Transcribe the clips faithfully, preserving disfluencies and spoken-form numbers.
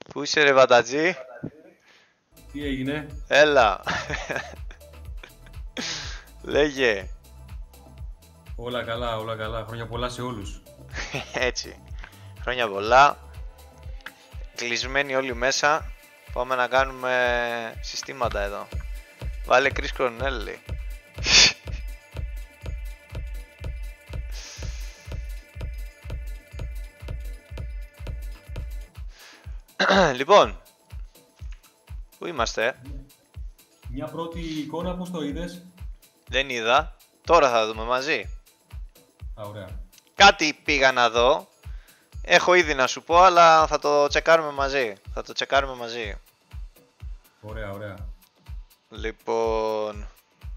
Πού είσαι ρε Βατατζή? Τι έγινε? Έλα. Λέγε. Όλα καλά, όλα καλά. Χρόνια πολλά σε όλους. Έτσι. Χρόνια πολλά. Κλεισμένοι όλοι μέσα. Πάμε να κάνουμε συστήματα εδώ. Βάλε Chris Cornell. Λοιπόν, πού είμαστε? Μια πρώτη εικόνα, πώς το είδες? Δεν είδα. Τώρα θα δούμε μαζί. Α, ωραία. Κάτι πήγα να δω. Έχω ήδη να σου πω, αλλά θα το τσεκάρουμε μαζί. Θα το τσεκάρουμε μαζί. Ωραία, ωραία. Λοιπόν,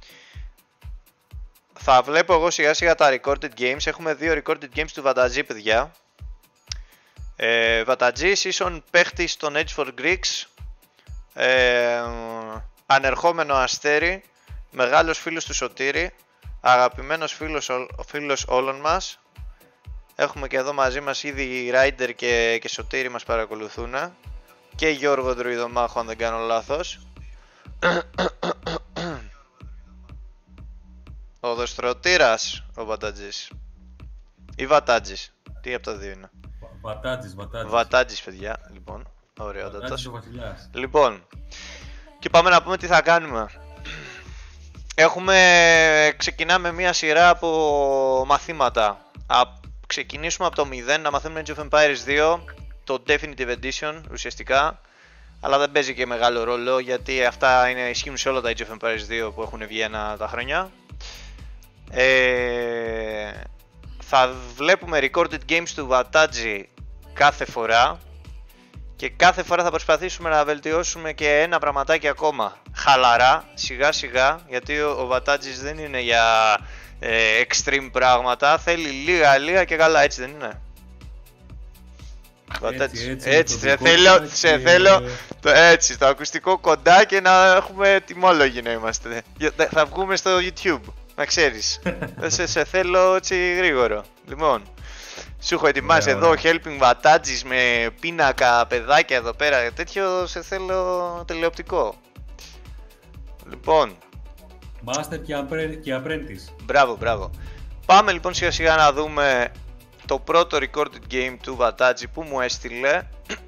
θα βλέπω εγώ σιγά σιγά τα recorded games. Έχουμε δύο recorded games του Βατατζή, παιδιά. ε, Βατατζή, ίσον παίχτη στον Edge for Greeks, ε, ανερχόμενο αστέρι, μεγάλος φίλος του Σωτήρη, αγαπημένος φίλος, φίλος όλων μας. Έχουμε και εδώ μαζί μας ήδη Ράιντερ και, και Σωτήρη μας παρακολουθούν. Και Γιώργο Δροϊδομάχο, αν δεν κάνω λάθος. Ο Δοστρωτήρας, ο Βατατζής. Ή Βατάτζης. Τι από τα δύο είναι? Βατάτζης, Βατάτζης. Βατάτζης, παιδιά. Λοιπόν, ωραιότατος. Βατάτζης ο βασιλιάς. Λοιπόν, και πάμε να πούμε τι θα κάνουμε. Έχουμε, ξεκινάμε μια σειρά από μαθήματα. Α, ξεκινήσουμε από το μηδέν, να μαθαίνουμε Age of Empires δύο, το Definitive Edition ουσιαστικά. Αλλά δεν παίζει και μεγάλο ρόλο, γιατί αυτά είναι, ισχύουν σε όλα τα Age of Empires δύο που έχουν βγει ένα τα χρόνια. Ε, θα βλέπουμε recorded games του Βατάτζη κάθε φορά. Και κάθε φορά θα προσπαθήσουμε να βελτιώσουμε και ένα πραγματάκι ακόμα. Χαλαρά, σιγά σιγά, γιατί ο, ο Βατάτζης δεν είναι για ε, extreme πράγματα. Θέλει λίγα λίγα και καλά, έτσι δεν είναι? Έτσι, έτσι, έτσι, το σε δικό θέλω, και- σε θέλω το, έτσι, το ακουστικό κοντά και να έχουμε τιμόλογοι να είμαστε. Για- Θα βγούμε στο YouTube, να ξέρεις. σε, σε θέλω έτσι γρήγορο. Λοιπόν, σου έχω ετοιμάσει Ωραία, εδώ ωραία. helping Βατάτζης με πίνακα, παιδάκια εδώ πέρα. Τέτοιο σε θέλω τηλεοπτικό. Λοιπόν, Master και, απρέ... και Apprentice. μπράβο, μπράβο. Πάμε λοιπόν σιγά σιγά να δούμε το πρώτο recorded game του Βατάτζη που μου έστειλε.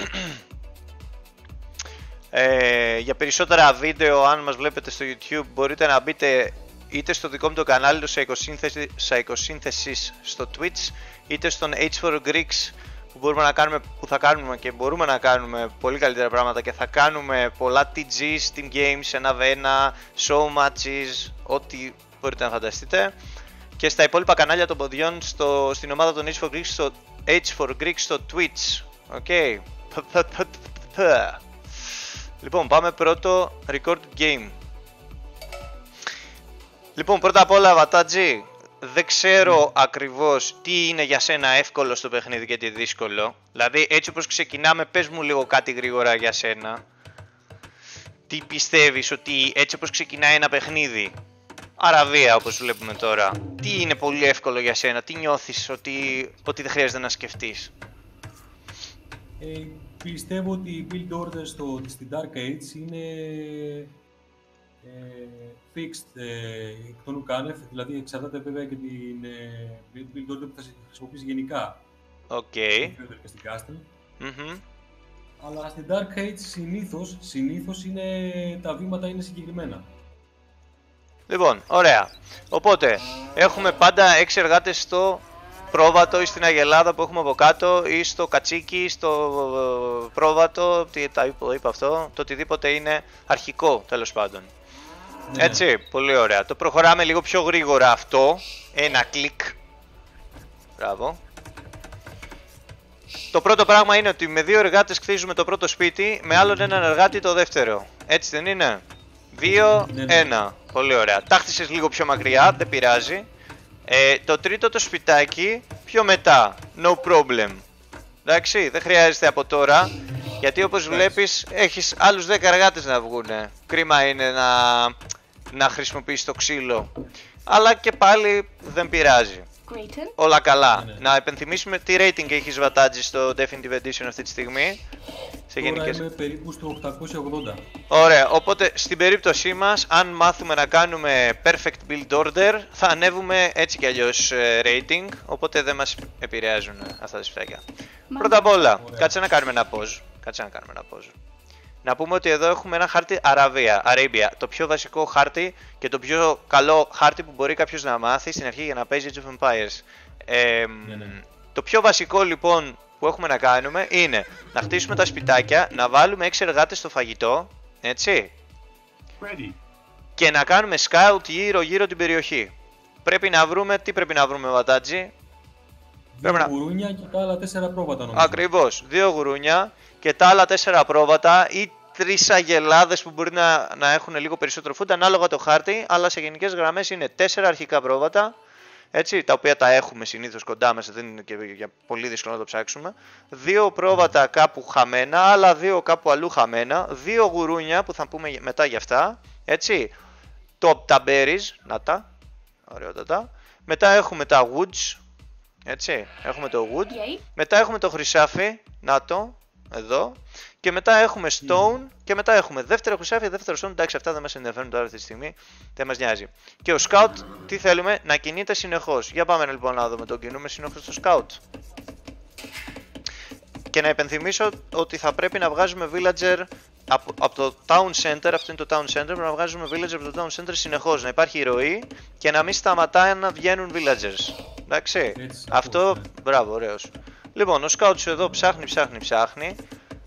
ε, για περισσότερα βίντεο, αν μας βλέπετε στο YouTube, μπορείτε να μπείτε είτε στο δικό μου το κανάλι, το Psychosynthesis στο Twitch, είτε στον H four Greeks, που, μπορούμε να κάνουμε, που θα κάνουμε και μπορούμε να κάνουμε πολύ καλύτερα πράγματα και θα κάνουμε πολλά τι τζις, team games, ένα β ένα, show matches, ό,τι μπορείτε να φανταστείτε. Και στα υπόλοιπα κανάλια των ποδιών στο, στην ομάδα των H four Greeks στο H four Greeks στο Twitch. Οκ. Okay. Λοιπόν, πάμε πρώτο recorded game. Λοιπόν, πρώτα απ' όλα, Βατάτζη, δεν ξέρω ακριβώς τι είναι για σένα εύκολο στο παιχνίδι και τι δύσκολο. Δηλαδή, έτσι όπως ξεκινάμε, πες μου λίγο κάτι γρήγορα για σένα. Τι πιστεύεις ότι έτσι όπως ξεκινάει ένα παιχνίδι, Αραβία όπως βλέπουμε τώρα, τι είναι πολύ εύκολο για σένα, τι νιώθεις ότι, ότι δεν χρειάζεται να σκεφτείς? Ε, πιστεύω ότι η build order στο, στην Dark Age είναι ε, fixed ε, εκ των ουκάνευ, δηλαδή εξαρτάται βέβαια και την ε, build order που θα χρησιμοποιήσει γενικά Οκ. στην Feudal και στην Castle. Mm-hmm. Αλλά στην Dark Age συνήθως, συνήθως είναι, τα βήματα είναι συγκεκριμένα. Λοιπόν, ωραία. Οπότε, έχουμε πάντα έξι εργάτες στο πρόβατο ή στην αγελάδα που έχουμε από κάτω, ή στο κατσίκι, στο ε, πρόβατο, τι τα είπα, είπα αυτό, το οτιδήποτε είναι αρχικό τέλος πάντων. Ναι. Έτσι, πολύ ωραία. Το προχωράμε λίγο πιο γρήγορα αυτό. Ένα κλικ. Μπράβο. Το πρώτο πράγμα είναι ότι με δύο εργάτες κτίζουμε το πρώτο σπίτι, με άλλον έναν εργάτη το δεύτερο. Έτσι δεν είναι? Δύο, Ναι, ναι. ένα. Πολύ ωραία. Τα χτίσες λίγο πιο μακριά, δεν πειράζει. Ε, το τρίτο το σπιτάκι πιο μετά. No problem. Εντάξει, δεν χρειάζεται από τώρα. Γιατί όπως βλέπεις έχεις άλλους δέκα εργάτες να βγουνε. Κρίμα είναι να, να χρησιμοποιήσεις το ξύλο. Αλλά και πάλι δεν πειράζει. όλα καλά. Ναι, ναι. Να επενθυμίσουμε τι rating έχεις βατάτζι στο Definitive Edition αυτή τη στιγμή. Σε Τώρα γενικές... είμαι περίπου στο οκτακόσια ογδόντα. Ωραία, οπότε στην περίπτωσή μας, αν μάθουμε να κάνουμε perfect build order, θα ανέβουμε έτσι κι αλλιώς rating, οπότε δεν μας επηρεάζουν αυτά τα σπιτάκια. Πρώτα απ' όλα, Ωραία. κάτσε να κάνουμε ένα pause. Κάτσε να κάνουμε ένα pause. Να πούμε ότι εδώ έχουμε ένα χάρτη Αραβία, Arabia, το πιο βασικό χάρτη και το πιο καλό χάρτη που μπορεί κάποιος να μάθει στην αρχή για να παίζει Age of Empires. Ε, Ναι, ναι. Το πιο βασικό λοιπόν που έχουμε να κάνουμε είναι να χτίσουμε τα σπιτάκια, να βάλουμε έξι εργάτες στο φαγητό, έτσι, Ready. και να κάνουμε scout γύρω γύρω την περιοχή. Πρέπει να βρούμε, τι πρέπει να βρούμε Βατάτζι? Δύο Πρέπει να- γουρούνια και τα άλλα τέσσερα πρόβατα νομίζω. Ακριβώς, δύο γουρούνια και τα άλλα τέσσερα πρόβατα ή τρεις αγελάδες που μπορεί να, να έχουν λίγο περισσότερο food ανάλογα το χάρτη, αλλά σε γενικές γραμμές είναι τέσσερα αρχικά πρόβατα, έτσι, τα οποία τα έχουμε συνήθως κοντά μας, δεν είναι και για πολύ δύσκολο να το ψάξουμε. Δύο πρόβατα κάπου χαμένα, άλλα δύο κάπου αλλού χαμένα, δύο γουρούνια που θα πούμε μετά για αυτά, έτσι. Το, τα berries, να τα, ωραιότατα. Μετά έχουμε τα woods, έτσι, έχουμε το wood. Yay. Μετά έχουμε το χρυσάφι, να το, εδώ. Και μετά έχουμε stone και μετά έχουμε δεύτερο χρυσάφι, δεύτερο stone. Εντάξει, αυτά δεν μας ενδιαφέρουν τώρα αυτή τη στιγμή, δεν μας νοιάζει. Και ο scout, τι θέλουμε, να κινείται συνεχώς. Για πάμε λοιπόν να δούμε, τον κινούμε συνεχώς στο scout. Και να υπενθυμίσω ότι θα πρέπει να βγάζουμε villager από, από το town center, αυτό είναι το town center, πρέπει να βγάζουμε villager από το town center συνεχώς. Να υπάρχει ροή και να μην σταματάει να βγαίνουν villagers. Εντάξει, Έτσι, αυτό, σαφώς, ναι. μπράβο, ωραίος. Λοιπόν, ο scout σου εδώ ψάχνει, ψάχνει, ψάχνει.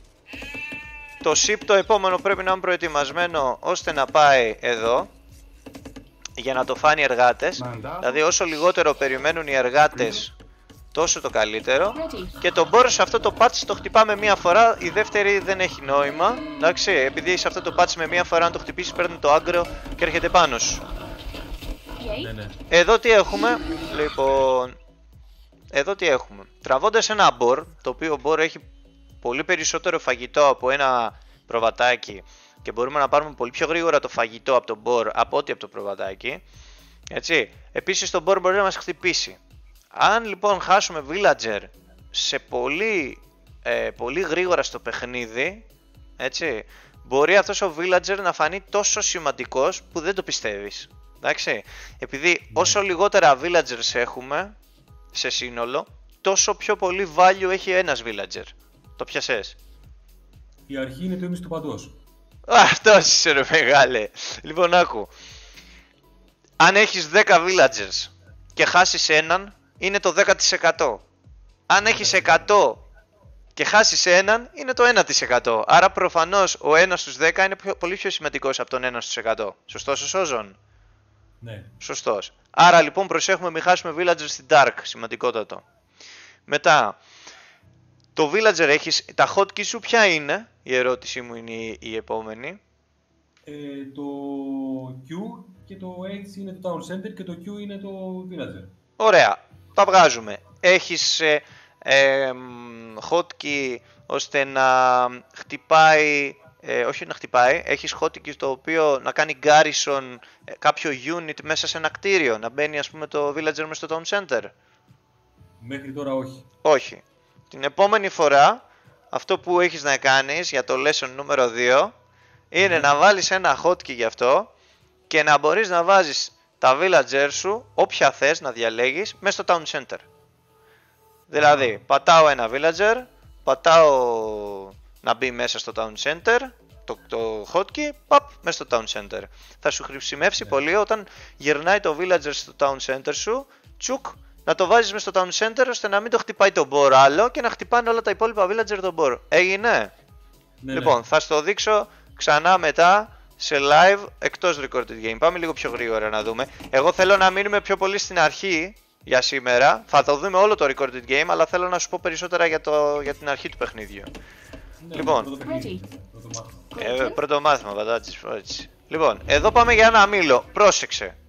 Το ship το επόμενο πρέπει να είναι προετοιμασμένο ώστε να πάει εδώ για να το φάνε οι εργάτες. Mandato. Δηλαδή όσο λιγότερο περιμένουν οι εργάτες τόσο το καλύτερο. Ready. Και τον board σε αυτό το patch το χτυπάμε μία φορά, η δεύτερη δεν έχει νόημα. Εντάξει, επειδή σε αυτό το patch με μία φορά αν το χτυπήσεις παίρνει το aggro και έρχεται πάνω σου. Ναι, Yay. ναι. Εδώ τι έχουμε, λοιπόν, εδώ τι έχουμε. Τραβώντας ένα board, το οποίο board έχει πολύ περισσότερο φαγητό από ένα προβατάκι και μπορούμε να πάρουμε πολύ πιο γρήγορα το φαγητό από το board από ό,τι από το προβατάκι. Έτσι, επίσης το board μπορεί να μας χτυπήσει. Αν λοιπόν χάσουμε villager σε πολύ, ε, πολύ γρήγορα στο παιχνίδι, έτσι, μπορεί αυτός ο villager να φανεί τόσο σημαντικός που δεν το πιστεύεις. Εντάξει, επειδή όσο λιγότερα villagers έχουμε σε σύνολο, τόσο πιο πολύ value έχει ένας villager. Το πιασες? Η αρχή είναι το ίμιση του παντός. Αυτός είσαι ρε μεγάλε. Λοιπόν άκου. Αν έχεις δέκα villagers και χάσεις έναν, είναι το δέκα τοις εκατό. Αν έχεις εκατό και χάσεις έναν, είναι το ένα τοις εκατό. Άρα προφανώς ο ένας στους δέκα είναι πιο, πολύ πιο σημαντικός από τον ένα στους εκατό. Σωστός ο Σόζον? Ναι. Σωστός. Άρα λοιπόν προσέχουμε μην χάσουμε villagers στην Dark. Σημαντικότατο. Μετά, το villager έχεις, τα hotkey σου ποια είναι? Η ερώτησή μου είναι η, η επόμενη. Ε, το Q και το H είναι το Town Center και το Q είναι το Villager. Ωραία, τα βγάζουμε. Έχεις ε, ε, μ, hotkey ώστε να χτυπάει, ε, όχι να χτυπάει, έχεις hotkey το οποίο να κάνει garrison ε, κάποιο unit μέσα σε ένα κτίριο, να μπαίνει ας πούμε το villager μέσα στο town center. Μέχρι τώρα όχι. Όχι. Την επόμενη φορά αυτό που έχεις να κάνεις για το lesson νούμερο δύο είναι να βάλεις ένα hotkey γι' αυτό και να μπορείς να βάζεις τα villager σου όποια θες να διαλέγεις μέσα στο town center. Δηλαδή πατάω ένα villager, πατάω να μπει μέσα στο town center, το, το hotkey, παπ, μέσα στο town center. Θα σου χρησιμεύσει πολύ όταν γυρνάει το villager στο town center σου, τσουκ, να το βάζεις μέσα στο town center ώστε να μην το χτυπάει το board άλλο και να χτυπάνε όλα τα υπόλοιπα villager το board. Έγινε? Ναι, Λοιπόν, ναι. θα στο δείξω ξανά μετά σε live εκτός recorded game. Πάμε λίγο πιο γρήγορα να δούμε. Εγώ θέλω να μείνουμε πιο πολύ στην αρχή για σήμερα. Θα το δούμε όλο το recorded game, αλλά θέλω να σου πω περισσότερα για, το, για την αρχή του παιχνίδιου. Ναι, λοιπόν. πρώτο παιχνίδι, πρώτο μάθημα. Ε, πρώτο μάθημα, πατάτσις, έτσι. Λοιπόν, εδώ πάμε για ένα μήλο. Πρόσεξε.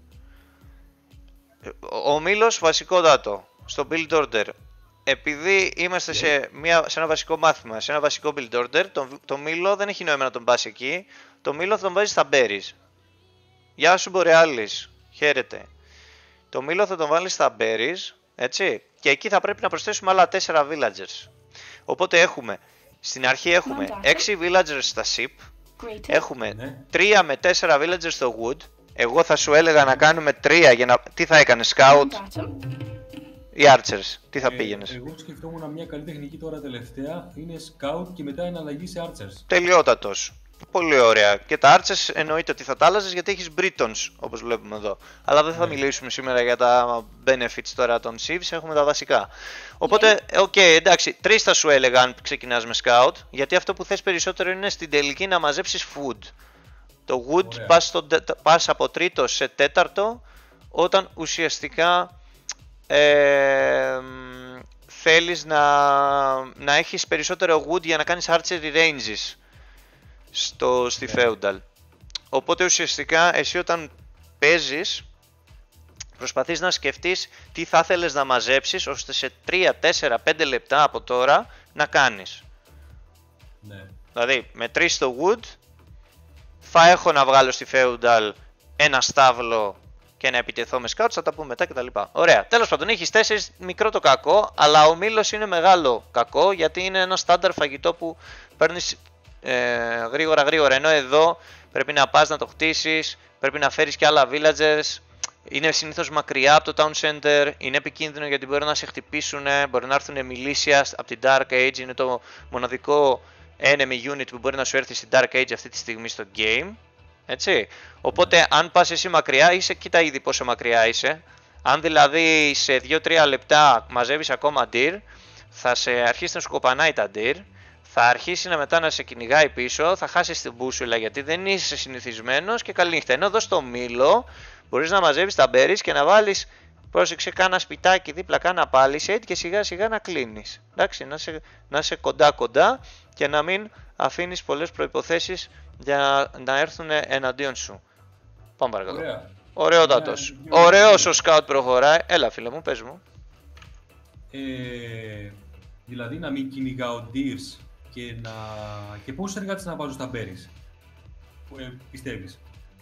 Ο, ο μήλος βασικότατο στο build order. Επειδή είμαστε σε, μια, σε ένα βασικό μάθημα, σε ένα βασικό build order, το, το μήλο δεν έχει νόημα να τον πας εκεί. Το μήλο θα τον βάζεις στα berries. Γεια σου Borealis, χαίρετε. Το μήλο θα τον βάλεις στα berries έτσι. Και εκεί θα πρέπει να προσθέσουμε άλλα τέσσερα villagers. Οπότε έχουμε, στην αρχή έχουμε έξι villagers στα ship, έχουμε Ναι. τρία με τέσσερα villagers στο wood. Εγώ θα σου έλεγα να κάνουμε τρία για να... Τι θα έκανε, scout ή archers, τι θα Ε, πήγαινες? Εγώ σκεφτόμουν μια καλή τεχνική τώρα τελευταία. Είναι scout και μετά εναλλαγή σε archers. Τελειότατος. Πολύ ωραία. Και τα archers εννοείται ότι θα τα άλλαζες γιατί έχεις Britons, όπως βλέπουμε εδώ. Αλλά δεν θα Ναι. μιλήσουμε σήμερα για τα benefits τώρα των Civs, έχουμε τα βασικά. Οπότε, οκ, okay, εντάξει, τρεις θα σου έλεγα αν ξεκινάς με scout, γιατί αυτό που θες περισσότερο είναι στην τελική να μαζέψεις food. Το wood Ωραία. πας, στο, πας από τρίτο σε τέταρτο, όταν ουσιαστικά ε, θέλεις να, να έχεις περισσότερο wood για να κάνεις archery ranges στο, στη Yeah. Feudal. Οπότε ουσιαστικά εσύ όταν παίζεις προσπαθείς να σκεφτείς τι θα θέλεις να μαζέψεις ώστε σε τρία, τέσσερα, πέντε λεπτά από τώρα να κάνεις. Ναι. Δηλαδή με τρεις στο wood θα έχω να βγάλω στη Feudal ένα στάβλο και να επιτεθώ με scouts, θα τα πούμε μετά κτλ. Ωραία. Τέλος πάντων, έχεις τέσσερις, μικρό το κακό, αλλά ο μήλος είναι μεγάλο κακό γιατί είναι ένα στάνταρ φαγητό που παίρνεις ε, γρήγορα γρήγορα. Ενώ εδώ πρέπει να πας να το χτίσεις, πρέπει να φέρεις και άλλα villagers. Είναι συνήθως μακριά από το town center, είναι επικίνδυνο γιατί μπορεί να σε χτυπήσουν, μπορεί να έρθουν militias από την Dark Age, είναι το μοναδικό enemy unit που μπορεί να σου έρθει στην Dark Age αυτή τη στιγμή στο game. Έτσι. Οπότε αν πας εσύ μακριά, είσαι, κοίτα ήδη πόσο μακριά είσαι. Αν δηλαδή σε δύο τρία λεπτά μαζεύεις ακόμα deer, θα σε αρχίσει να σου κοπανάει τα deer, θα αρχίσει να μετά να σε κυνηγάει πίσω, θα χάσεις την μπούσουλα γιατί δεν είσαι συνηθισμένος και καλή νύχτα. Ενώ εδώ στο μήλο μπορείς να μαζεύεις τα berries και να βάλεις, πρόσεξε, κάνα σπιτάκι δίπλα, κάνα palisade και σιγά σιγά να κλείνεις. Εντάξει, να είσαι, να είσαι κοντά κοντά και να μην αφήνεις πολλές προϋποθέσεις για να έρθουν εναντίον σου. Πάμε παρακάτω. Ωραία. Ωραιότατος. Ωραία. Ωραίος ο scout προχωράει. Έλα φίλε μου, πες μου. Ε, δηλαδή να μην κυνηγάω deers και, να... και πόσους εργάτες να βάζω στα berries. Ε, πιστεύεις?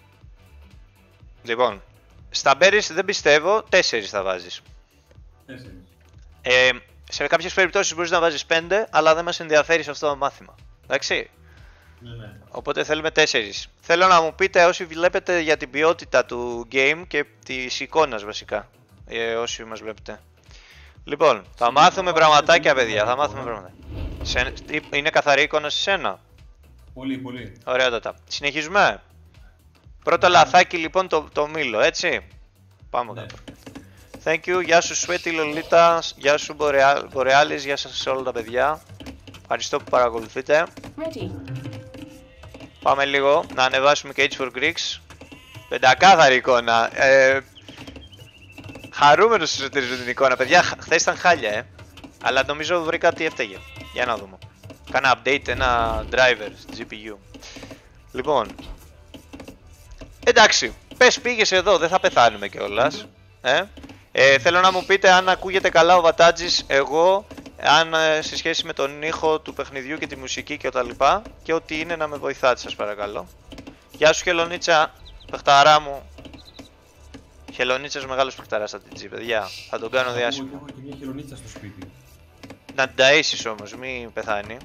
Λοιπόν, στα berries δεν πιστεύω, τέσσερις θα βάζεις. Τέσσερις. Ε, σε κάποιες περιπτώσεις μπορείς να βάζεις πέντε, αλλά δεν μας ενδιαφέρει σε αυτό το μάθημα. Εντάξει. Ναι, ναι. Οπότε θέλουμε τέσσερις. Θέλω να μου πείτε όσοι βλέπετε για την ποιότητα του game και της εικόνας βασικά. Ε, όσοι μας βλέπετε. Λοιπόν, θα μάθουμε πραγματάκια παιδιά, θα μάθουμε πράγματα. Σε, είναι καθαρή εικόνα σε σένα. Πολύ, πολύ. Ωραία τότε. Συνεχίζουμε. Πρώτο λαθάκι λοιπόν το, το μήλο, έτσι. Πάμε Ναι. κάτω. Thank you, γεια σου Sweaty Lolita, γεια σου Borealis, γεια σας σε όλα τα παιδιά. Ευχαριστώ που παρακολουθείτε. Ready. Πάμε λίγο να ανεβάσουμε και H for Greeks. Πεντακάθαρη εικόνα. Ε, χαρούμενος σωτηρίζω την εικόνα, παιδιά. Χθες ήταν χάλια, ε. Αλλά νομίζω βρήκα τι έφταιγε. Για να δούμε. Κάνα update, ένα driver στη τζι πι γιου. Λοιπόν. Εντάξει, πες πήγες εδώ, δεν θα πεθάνουμε κιόλας. Ε. Ε, θέλω να μου πείτε αν ακούγεται καλά ο Βατάτζης, εγώ, αν ε, σε σχέση με τον ήχο του παιχνιδιού και τη μουσική και τα λοιπά, και ό,τι είναι να με βοηθάτε σας παρακαλώ. Γεια σου Χελονίτσα, παιχταρά μου. Χελονίτσας μεγάλος παιχταράς από την τζι, παιδιά, θα τον κάνω διάσημο. Εγώ έχω και μια χελονίτσα στο σπίτι. Να την ταΐσεις όμως, μην πεθάνει.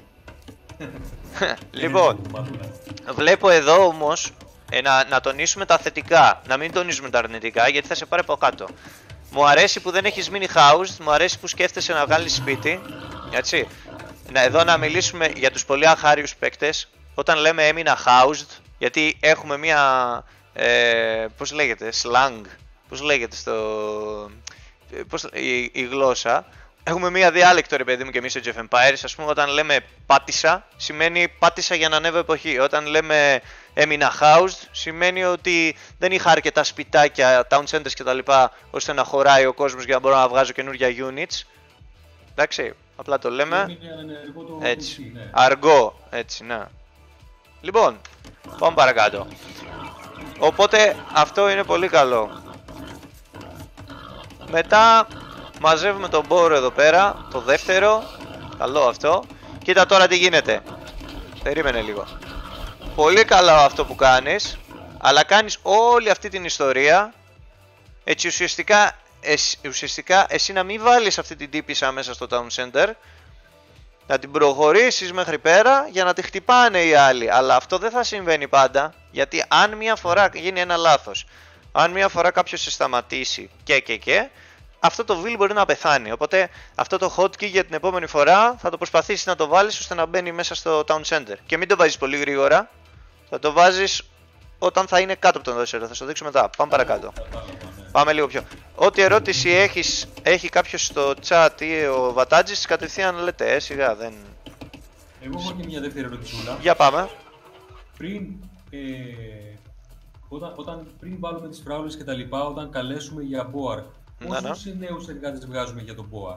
Λοιπόν, βλέπω εδώ όμως ε, να, να τονίσουμε τα θετικά, να μην τονίζουμε τα αρνητικά γιατί θα σε πάρει από κάτω. Μου αρέσει που δεν έχεις mini housed, μου αρέσει που σκέφτεσαι να βγάλεις σπίτι. Έτσι. Να, εδώ να μιλήσουμε για τους πολύ αχάριους παίκτες. Όταν λέμε έμεινα housed, γιατί έχουμε μία, ε, πώς λέγεται, slang, πώς λέγεται στο, πώς, η, η γλώσσα. Έχουμε μία διάλεκτο ρε παιδί μου και εμείς στο Age of Empires. Ας πούμε όταν λέμε πάτησα, σημαίνει πάτησα για να ανέβω εποχή. Όταν λέμε έμεινα housed, σημαίνει ότι δεν είχα αρκετά σπιτάκια, town centers κτλ. Ώστε να χωράει ο κόσμος για να μπορώ να βγάζω καινούργια units. Εντάξει, απλά το λέμε έτσι, ναι. αργό, έτσι, ναι. Λοιπόν, πάμε παρακάτω. Οπότε αυτό είναι πολύ καλό. Μετά μαζεύουμε τον μπόρο εδώ πέρα, το δεύτερο. Καλό αυτό. Κοίτα τώρα τι γίνεται. Περίμενε λίγο. Πολύ καλό αυτό που κάνεις. Αλλά κάνεις όλη αυτή την ιστορία. Έτσι ουσιαστικά εσύ, ουσιαστικά εσύ να μην βάλεις αυτή την τύπισσα μέσα στο Town Center, να την προχωρήσεις μέχρι πέρα για να τη χτυπάνε οι άλλοι. Αλλά αυτό δεν θα συμβαίνει πάντα, γιατί αν μια φορά γίνει ένα λάθος, αν μια φορά κάποιος σε σταματήσει και και και, αυτό το wheel μπορεί να πεθάνει. Οπότε αυτό το hotkey για την επόμενη φορά θα το προσπαθήσεις να το βάλεις ώστε να μπαίνει μέσα στο Town Center. Και μην το βάζεις πολύ γρήγορα, θα το βάζεις όταν θα είναι κάτω από τον δόσερο. Θα σου δείξω μετά. Πάμε παρακάτω. Πάμε λίγο πιο. Ό,τι ερώτηση έχεις, έχει κάποιος στο chat ή ο Βατάτζης, κατευθείαν λέτε, ε, σιγά δεν... Εγώ έχω και μια δεύτερη ερωτησούλα. Για πάμε. Πριν, ε, όταν, όταν, πριν βάλουμε τις φράουλες και τα λοιπά, όταν καλέσουμε για boar, πόσους ναι, ναι. νέους εργάτες βγάζουμε για το boar?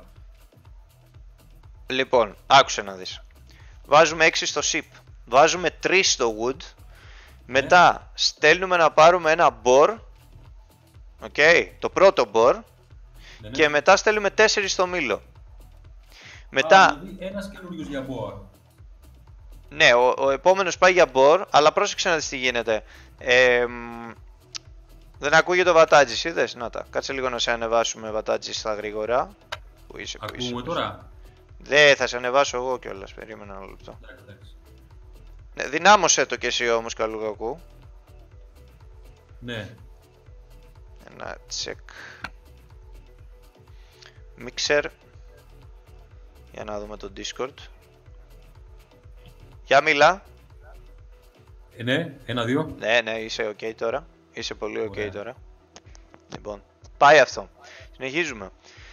Λοιπόν, άκουσε να δεις. Βάζουμε έξι στο ship, βάζουμε τρία στο wood, μετά ναι. στέλνουμε να πάρουμε ένα boar, okay, το πρώτο boar, ναι, ναι. και μετά στέλνουμε τέσσερα στο μήλο. Μετά... Α, δηλαδή ένας καινούριος για boar. Ναι, ο, ο επόμενος πάει για boar, αλλά πρόσεξε να δεις τι γίνεται. Ε, δεν ακούγεται ο Βατάτζης, είδες, να τα. Κάτσε λίγο να σε ανεβάσουμε Βατάτζη στα γρήγορα. Πού είσαι, πού είσαι. Ακούμε τώρα. Δεν, θα σε ανεβάσω εγώ κιόλας, περίμενα ένα λεπτό. Ναι, δυνάμωσέ το κι εσύ όμως καλού κακού. Ναι. Ένα check. Mixer. Για να δούμε το Discord. Για μιλά. Ε, ναι, ένα-δύο. Ναι, ναι, είσαι ok τώρα. Είσαι πολύ ok Ωραία. Τώρα. Λοιπόν, πάει αυτό. Συνεχίζουμε.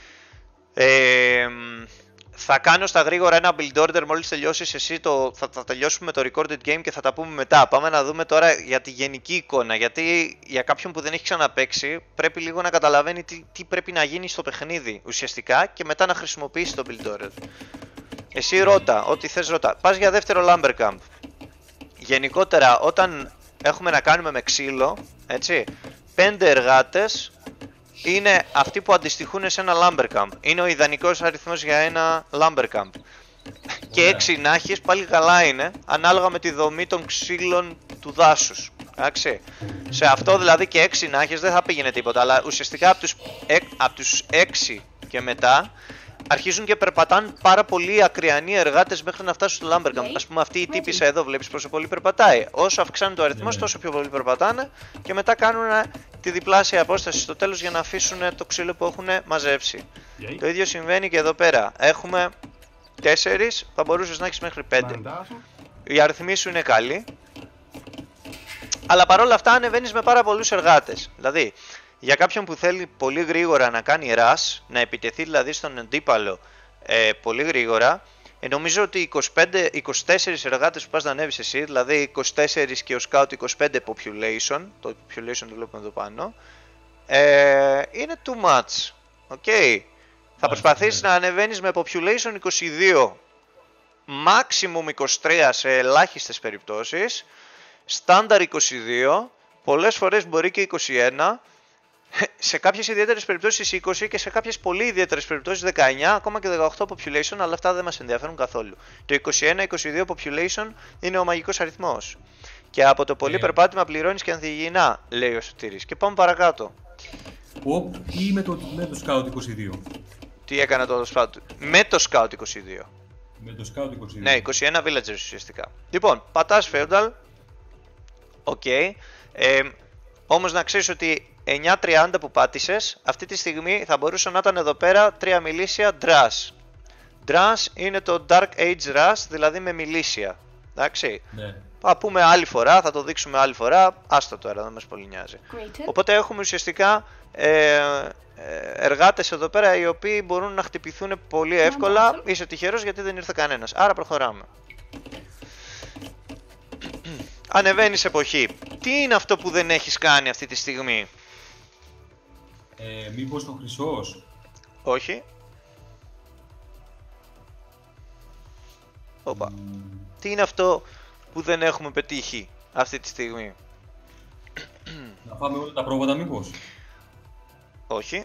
Ε, θα κάνω στα γρήγορα ένα build order μόλις τελειώσεις εσύ το... Θα, θα τελειώσουμε το recorded game και θα τα πούμε μετά. Πάμε να δούμε τώρα για τη γενική εικόνα. Γιατί για κάποιον που δεν έχει ξαναπαίξει πρέπει λίγο να καταλαβαίνει τι, τι πρέπει να γίνει στο παιχνίδι ουσιαστικά και μετά να χρησιμοποιήσει το build order. Εσύ ρώτα, ό,τι θες ρώτα. Πας για δεύτερο lumber camp. Γενικότερα όταν έχουμε να κάνουμε με ξύλο, έτσι, πέντε εργάτες είναι αυτοί που αντιστοιχούν σε ένα lumber camp. Είναι ο ιδανικός αριθμός για ένα lumber camp. Και έξι νάχες πάλι καλά είναι, ανάλογα με τη δομή των ξύλων του δάσους. Εντάξει. Σε αυτό δηλαδή και έξι νάχες δεν θα πήγαινε τίποτα, αλλά ουσιαστικά από τους, από τους έξι και μετά αρχίζουν και περπατάνε πάρα πολλοί ακριανοί εργάτες μέχρι να φτάσουν στο lumber camp. Ας πούμε αυτή η τύπισσα εδώ βλέπεις πόσο πολύ περπατάει. Όσο αυξάνει το αριθμός τόσο πιο πολύ περπατάνε και μετά κάνουν τη διπλάσια απόσταση στο τέλος για να αφήσουν το ξύλο που έχουν μαζέψει. Yeah. Το ίδιο συμβαίνει και εδώ πέρα. Έχουμε τέσσερις, θα μπορούσες να έχεις μέχρι πέντε. Οι αριθμοί σου είναι καλοί. Αλλά παρόλα αυτά ανεβαίνεις με πάρα πολλούς εργάτες. Δηλαδή, για κάποιον που θέλει πολύ γρήγορα να κάνει rush, να επιτεθεί δηλαδή στον αντίπαλο ε, πολύ γρήγορα, ε, νομίζω ότι είκοσι πέντε, είκοσι τέσσερις εργάτες που πας να ανέβεις εσύ, δηλαδή είκοσι τέσσερα και ο scout είκοσι πέντε population, το population το βλέπουμε εδώ πάνω, ε, είναι too much. Okay. Θα προσπαθήσεις να ανεβαίνεις με population είκοσι δύο, maximum είκοσι τρία σε ελάχιστες περιπτώσεις, standard είκοσι δύο, πολλές φορές μπορεί και είκοσι ένα, σε κάποιες ιδιαίτερες περιπτώσεις είκοσι και σε κάποιες πολύ ιδιαίτερες περιπτώσεις δεκαεννιά, ακόμα και δεκαοκτώ population, αλλά αυτά δεν μας ενδιαφέρουν καθόλου. Το είκοσι ένα είκοσι δύο population είναι ο μαγικός αριθμός. Και από το πολύ yeah. περπάτημα πληρώνεις και ανθυγιεινά, λέει ο Σωτήρης. Και πάμε παρακάτω. Οπ, ή με το, με το Scout είκοσι δύο. Τι έκανα το Scout? Με το Scout είκοσι δύο. Με το Scout είκοσι δύο. Ναι, είκοσι ένα villagers ουσιαστικά. Λοιπόν, πατάς feudal. Οκ. Okay. Ε, όμως να ξέρεις ότι εννιά τριάντα που πάτησες, αυτή τη στιγμή θα μπορούσε να ήταν εδώ πέρα τρία μιλήσια Drash. Drash είναι το Dark Age Rush, δηλαδή με μιλήσια. Εντάξει. Ναι. Θα πούμε άλλη φορά, θα το δείξουμε άλλη φορά. Άστα τώρα, δεν μας πολύ νοιάζει. Οπότε έχουμε ουσιαστικά ε, ε, εργάτες εδώ πέρα οι οποίοι μπορούν να χτυπηθούν πολύ εύκολα. Είσαι τυχερός γιατί δεν ήρθε κανένας. Άρα προχωράμε. Ανεβαίνεις εποχή. Τι είναι αυτό που δεν έχεις κάνει αυτή τη στιγμή? Ε, μήπως το χρυσός? Όχι. Οπα. Mm. Τι είναι αυτό που δεν έχουμε πετύχει αυτή τη στιγμή? Να πάμε όλα τα πρόβατα μήπως? Όχι.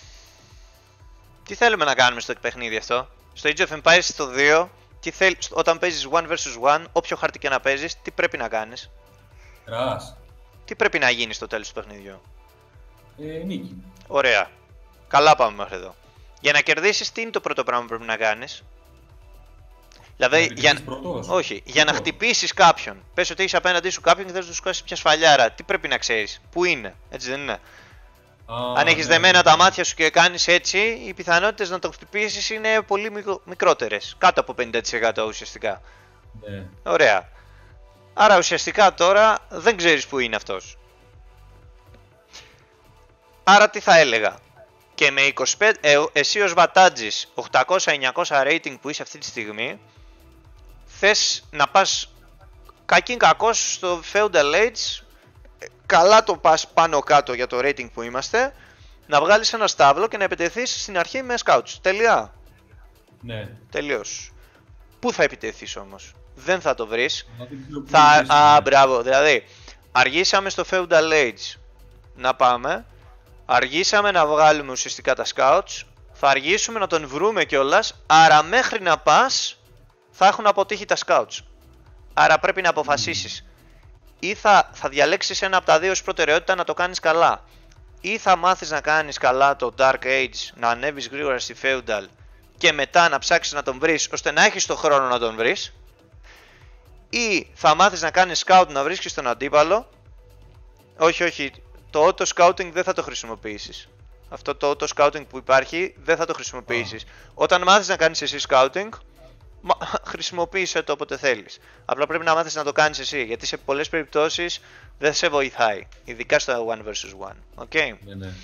Τι θέλουμε να κάνουμε στο παιχνίδι αυτό? Στο Age of Empires στο δύο, τι θέλ... όταν παίζεις one versus one, όποιο χάρτη και να παίζεις, τι πρέπει να κάνεις? Ρας. Τι πρέπει να γίνει στο τέλος του παιχνιδιού? Ε, νίκη. Ωραία. Καλά πάμε μέχρι εδώ. Για να κερδίσεις, τι είναι το πρώτο πράγμα που πρέπει να κάνεις? Δηλαδή, για... όχι, για να χτυπήσεις κάποιον. Πες ότι έχεις απέναντί σου κάποιον και θες να του σκάσεις μια σφαλιάρα. Τι πρέπει να ξέρεις? Πού είναι? Έτσι δεν είναι? Ah, Αν έχεις ναι, δεμένα ναι, τα μάτια σου και κάνεις έτσι, οι πιθανότητες να το χτυπήσεις είναι πολύ μικρότερες. Κάτω από πενήντα τοις εκατό ουσιαστικά. Ναι. Ωραία. Άρα ουσιαστικά τώρα δεν ξέρεις που είναι αυτός. Άρα τι θα έλεγα? Και με είκοσι πέντε, ε, εσύ ως βατάτζης οκτακόσια εννιακόσια rating που είσαι αυτή τη στιγμή, θες να πας κακήν κακός στο Feudal Age, καλά το πας πάνω κάτω για το rating που είμαστε, να βγάλεις ένα στάβλο και να επιτεθείς στην αρχή με scouts. Τελεία. Ναι. Τελείως. Πού θα επιτεθείς όμως? Δεν θα το βρεις. Θα... Α, μπράβο. Δηλαδή, αργήσαμε στο Feudal Age να πάμε. Αργήσαμε να βγάλουμε ουσιαστικά τα scouts. Θα αργήσουμε να τον βρούμε κιόλας. Άρα μέχρι να πας θα έχουν αποτύχει τα scouts. Άρα πρέπει να αποφασίσεις. Ή θα, θα διαλέξεις ένα από τα δύο ως προτεραιότητα να το κάνεις καλά. Ή θα μάθεις να κάνεις καλά το Dark Age, να ανέβεις γρήγορα στη Feudal και μετά να ψάξεις να τον βρεις ώστε να έχεις το χρόνο να τον βρεις. Ή θα μάθεις να κάνεις scout, να βρίσκεις τον αντίπαλο. Όχι, όχι, το auto scouting δεν θα το χρησιμοποιήσεις. Αυτό το auto scouting που υπάρχει δεν θα το χρησιμοποιήσεις. Oh. Όταν μάθεις να κάνεις εσύ scouting, χρησιμοποίησε το όποτε θέλεις. Απλά πρέπει να μάθεις να το κάνεις εσύ, γιατί σε πολλές περιπτώσεις δεν σε βοηθάει. Ειδικά στο one versus one. Okay? Ναι, ναι.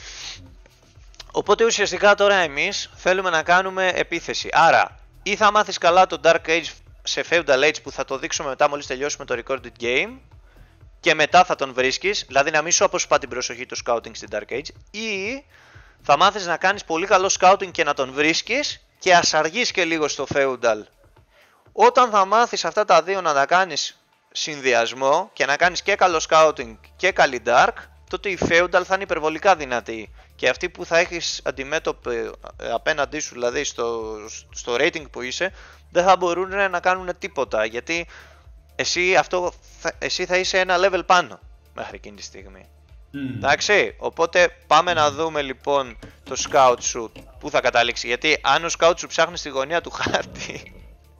Οπότε ουσιαστικά τώρα εμείς θέλουμε να κάνουμε επίθεση. Άρα ή θα μάθεις καλά το Dark Age σε Feudal Age που θα το δείξουμε μετά μόλις τελειώσουμε το recorded game και μετά θα τον βρίσκεις, δηλαδή να μην σου αποσπά την προσοχή το scouting στην Dark Age, ή θα μάθεις να κάνεις πολύ καλό scouting και να τον βρίσκεις και ας αργείς και λίγο στο Feudal. Όταν θα μάθεις αυτά τα δύο να τα κάνεις συνδυασμό και να κάνεις και καλό scouting και καλή Dark, τότε η Feudal θα είναι υπερβολικά δυνατή. Και αυτοί που θα έχεις αντιμέτωποι απέναντί σου, δηλαδή στο, στο rating που είσαι, δεν θα μπορούν να κάνουν τίποτα. Γιατί εσύ, αυτό, θα, εσύ θα είσαι ένα level πάνω μέχρι εκείνη τη στιγμή. Mm. Εντάξει, οπότε πάμε mm. να δούμε λοιπόν το scout σου που θα καταλήξει. Γιατί αν ο scout σου ψάχνει στη γωνία του χάρτη,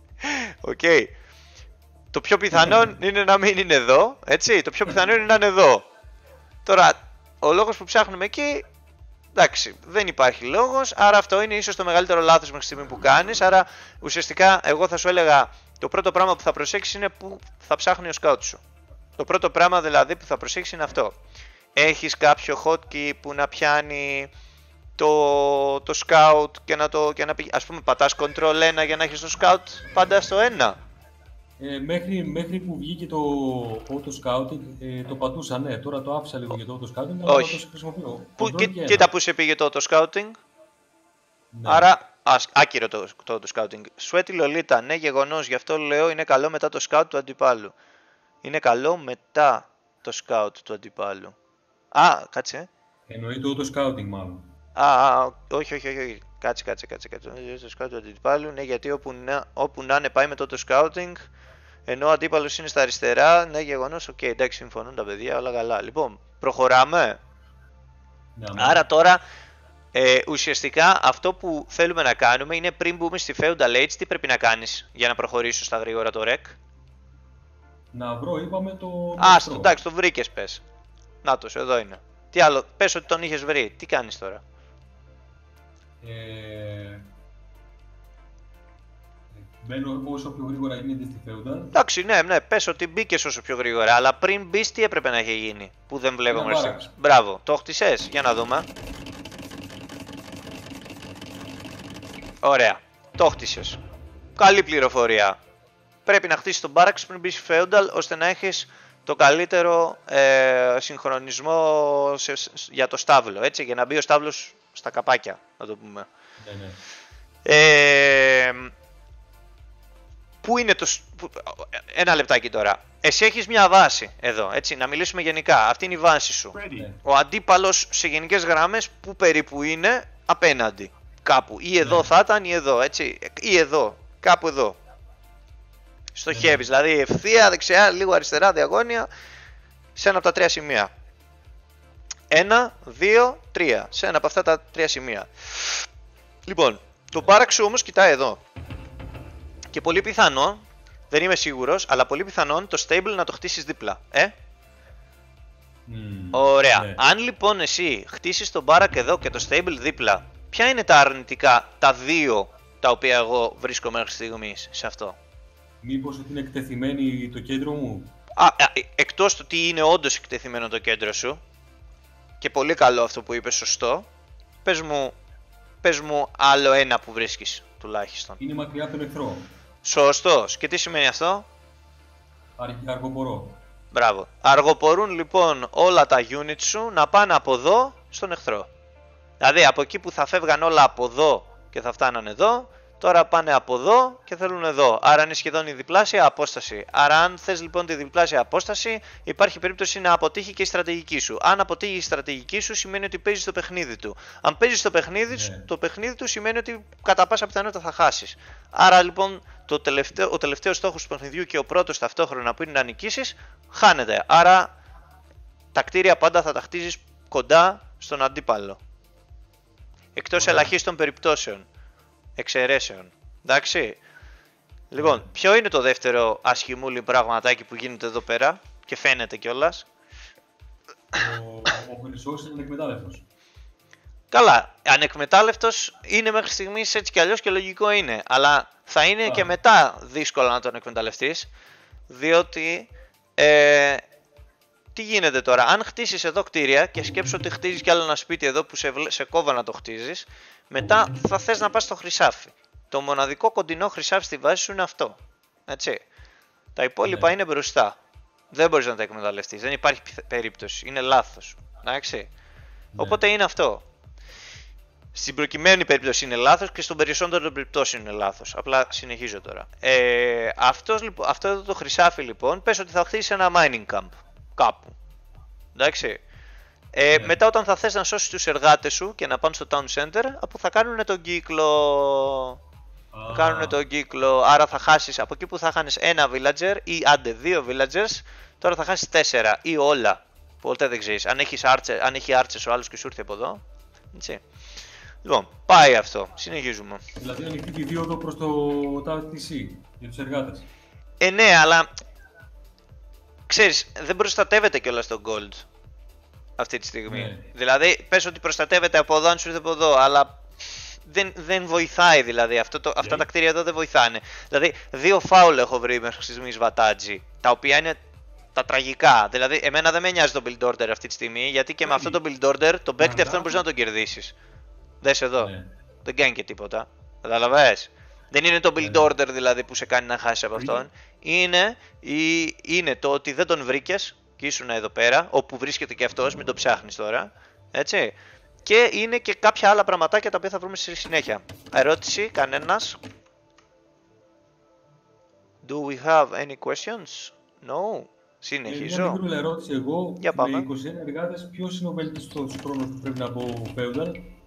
okay, το πιο πιθανόν mm. είναι να μην είναι εδώ, έτσι, το πιο πιθανόν είναι να είναι εδώ. Τώρα, ο λόγος που ψάχνουμε εκεί, εντάξει, δεν υπάρχει λόγος, άρα αυτό είναι ίσως το μεγαλύτερο λάθος μέχρι στιγμή που κάνεις. Άρα ουσιαστικά εγώ θα σου έλεγα το πρώτο πράγμα που θα προσέξεις είναι που θα ψάχνει ο scout σου. Το πρώτο πράγμα δηλαδή που θα προσέξεις είναι αυτό. Έχεις κάποιο hotkey που να πιάνει το, το scout και να το και να πει, ας πούμε πατάς control ένα για να έχεις το scout πάντα στο ένα. Ε, μέχρι, μέχρι που βγήκε το auto scouting ε, το πατούσα, ναι, τώρα το άφησα λίγο για το auto scouting, αλλά όχι. το χρησιμοποιώ. Που, και, κοίτα που σε πήγε το auto scouting. Ναι. Άρα, ας, άκυρο το, το auto scouting. Sweaty Lolita, ναι γεγονός, γι' αυτό λέω είναι καλό μετά το scout του αντιπάλου. Είναι καλό μετά το scout του αντιπάλου. Α, κάτσε. Εννοεί το auto scouting μάλλον. Α, α, όχι, όχι, όχι, κάτσε, κάτσε, κάτσε, κάτσε. Το scout του αντιπάλου, ναι, γιατί όπου να, όπου να είναι πάει με το auto scouting, ενώ ο αντίπαλος είναι στα αριστερά, ναι, γεγονός, οκ, okay, εντάξει, συμφωνούν τα παιδιά, όλα καλά. Λοιπόν, προχωράμε. Ναι, ναι. Άρα τώρα, ε, ουσιαστικά αυτό που θέλουμε να κάνουμε είναι πριν μπούμε στη Feudal Age, τι πρέπει να κάνεις για να προχωρήσω στα γρήγορα το rec. Να βρω, είπαμε το... Α, στο, εντάξει, το βρήκες πες. Νάτος, εδώ είναι. Τι άλλο, πες ότι τον είχες βρει, τι κάνεις τώρα. Ε... Μπαίνω όσο πιο γρήγορα γίνεται στη Feudal. Εντάξει, ναι, ναι, πες ότι μπήκες όσο πιο γρήγορα, αλλά πριν μπεις τι έπρεπε να έχει γίνει, που δεν βλέπουμε σήμερα. Μπράβο, το χτισές, για να δούμε. Ωραία, το χτίσες. Καλή πληροφορία. Πρέπει να χτίσεις τον barracks πριν μπεις στη Feudal, ώστε να έχεις το καλύτερο ε, συγχρονισμό σε, για το στάβλο, έτσι, για να μπει ο στάβλος στα καπάκια, να το πούμε. Ναι, ναι. Ε, πού είναι το... Ένα λεπτάκι τώρα. Εσύ έχεις μια βάση εδώ, έτσι, να μιλήσουμε γενικά. Αυτή είναι η βάση σου. Ready. Ο αντίπαλος σε γενικές γραμμές που περίπου είναι απέναντι. Κάπου. Ή εδώ ναι. θα ήταν ή εδώ, έτσι. Ή εδώ. Κάπου εδώ. Στοχεύεις, ναι. δηλαδή ευθεία, δεξιά, λίγο αριστερά, διαγώνια, σε ένα από τα τρία σημεία. ένα, δύο, τρία. Σε ένα από αυτά τα τρία σημεία. Λοιπόν, το μπάραξ σου όμως κοιτάει εδώ. Και πολύ πιθανό, δεν είμαι σίγουρος, αλλά πολύ πιθανόν το stable να το χτίσεις δίπλα. Ε? Mm, Ωραία. ναι. Αν λοιπόν εσύ χτίσεις το μπάρακ εδώ και το stable δίπλα, ποια είναι τα αρνητικά, τα δύο τα οποία εγώ βρίσκω μέχρι στιγμής σε αυτό? Μήπως ότι είναι εκτεθειμένη το κέντρο μου? Α, α, εκτός του τι είναι όντως εκτεθειμένο το κέντρο σου, και πολύ καλό αυτό που είπες, σωστό, πες μου, πες μου άλλο ένα που βρίσκεις τουλάχιστον. Είναι μακριά από τον εχθρό. Σωστός. Και τι σημαίνει αυτό? Αρ- Αργοπορώ. Μπράβο. Αργοπορούν λοιπόν όλα τα units σου να πάνε από εδώ στον εχθρό. Δηλαδή από εκεί που θα φεύγαν όλα από εδώ και θα φτάνανε εδώ, τώρα πάνε από εδώ και θέλουν εδώ. Άρα είναι σχεδόν η διπλάσια απόσταση. Άρα αν θες λοιπόν τη διπλάσια απόσταση, υπάρχει περίπτωση να αποτύχει και η στρατηγική σου. Αν αποτύχει η στρατηγική σου, σημαίνει ότι παίζεις το παιχνίδι του. Αν παίζεις το παιχνίδι, Ναι. το παιχνίδι του, σημαίνει ότι κατά πάσα πιθανότητα θα χάσεις. Άρα λοιπόν το τελευταίο, ο τελευταίος στόχος του παιχνιδιού και ο πρώτος ταυτόχρονα που είναι να νικήσεις, χάνεται. Άρα τα κτίρια πάντα θα τα χτίζεις κοντά στον αντίπαλο. Εκτός Ωραία. ελαχίστων περιπτώσεων. Εξαιρέσεων. Εντάξει. Λοιπόν, ποιο είναι το δεύτερο ασχημούλι πραγματάκι που γίνεται εδώ πέρα και φαίνεται κιόλας? Ο, ο χρυσός είναι ανεκμετάλλευτος. Καλά, ανεκμετάλλευτος είναι μέχρι στιγμής έτσι κι αλλιώς και λογικό είναι. Αλλά θα είναι Α. και μετά δύσκολο να τον εκμεταλλευτείς. Διότι ε, τι γίνεται τώρα? Αν χτίσεις εδώ κτίρια και σκέψου ότι χτίζεις κι άλλο ένα σπίτι εδώ που σε, βλέ- σε κόβα να το χτίζεις, μετά θα θες να πας στο χρυσάφι. Το μοναδικό κοντινό χρυσάφι στη βάση σου είναι αυτό. Έτσι. Τα υπόλοιπα Ναι. είναι μπροστά. Δεν μπορείς να τα εκμεταλλευτείς. Δεν υπάρχει πιθ- περίπτωση. Είναι λάθος. Εντάξει. Ναι. Οπότε είναι αυτό. Στην προκειμένη περίπτωση είναι λάθος και στον περισσότερο των περιπτώσεων είναι λάθος. Απλά συνεχίζω τώρα. Ε, αυτός, λοιπόν, αυτό εδώ το χρυσάφι λοιπόν, πες ότι θα χτίσεις ένα mining camp κάπου. Εντάξει. Ε, Ναι. Μετά όταν θα θες να σώσεις τους εργάτες σου και να πάνε στο town center, από θα κάνουν τον κύκλο. Α, Κάνουν τον κύκλο, άρα θα χάσεις από εκεί που θα χάνεις ένα villager ή άντε δύο villagers, τώρα θα χάσεις τέσσερα ή όλα. Ποτέ δεν ξέρεις. Αν, έχεις archer, αν έχει archers ο άλλος και σου ήρθε από εδώ. Έτσι. Λοιπόν, πάει αυτό. Συνεχίζουμε. Δηλαδή ανοιχτή τη δίωδο προς το τι σι για τους εργάτες. Ε, ναι, αλλά ξέρεις, δεν προστατεύεται κιόλας το gold αυτή τη στιγμή. Ναι. Δηλαδή, πες ότι προστατεύεται από εδώ αν σου ήρθε από εδώ, αλλά δεν, δεν βοηθάει δηλαδή. Αυτό το, αυτά τα κτίρια εδώ δεν βοηθάνε. Δηλαδή, δύο φάουλ έχω βρει μέχρι στιγμής βατάτζι, τα οποία είναι τα τραγικά. Δηλαδή, εμένα δεν με νοιάζει το build order αυτή τη στιγμή, γιατί και με αυτό το build order τον παίκτη αυτόν μπορείς να τον κερδίσεις. Δες εδώ. Ναι. Δεν κάνει και τίποτα. Καταλαβες. Δεν είναι το build order δηλαδή που σε κάνει να χάσει από αυτόν. Είναι, ή, είναι το ότι δεν τον βρήκες και ήσουν εδώ πέρα, όπου βρίσκεται και αυτός, μην το ψάχνεις τώρα. Έτσι. Και είναι και κάποια άλλα πραγματάκια τα οποία θα βρούμε στη συνέχεια. Ερώτηση, κανένας? Do we have any questions? No. Συνεχίζω. Μια μικρή ερώτηση εγώ. Για πάμε. Με είκοσι ένα εργάτες, ποιος είναι ο βέλτιστος χρόνος που πρέπει να μπω feudal?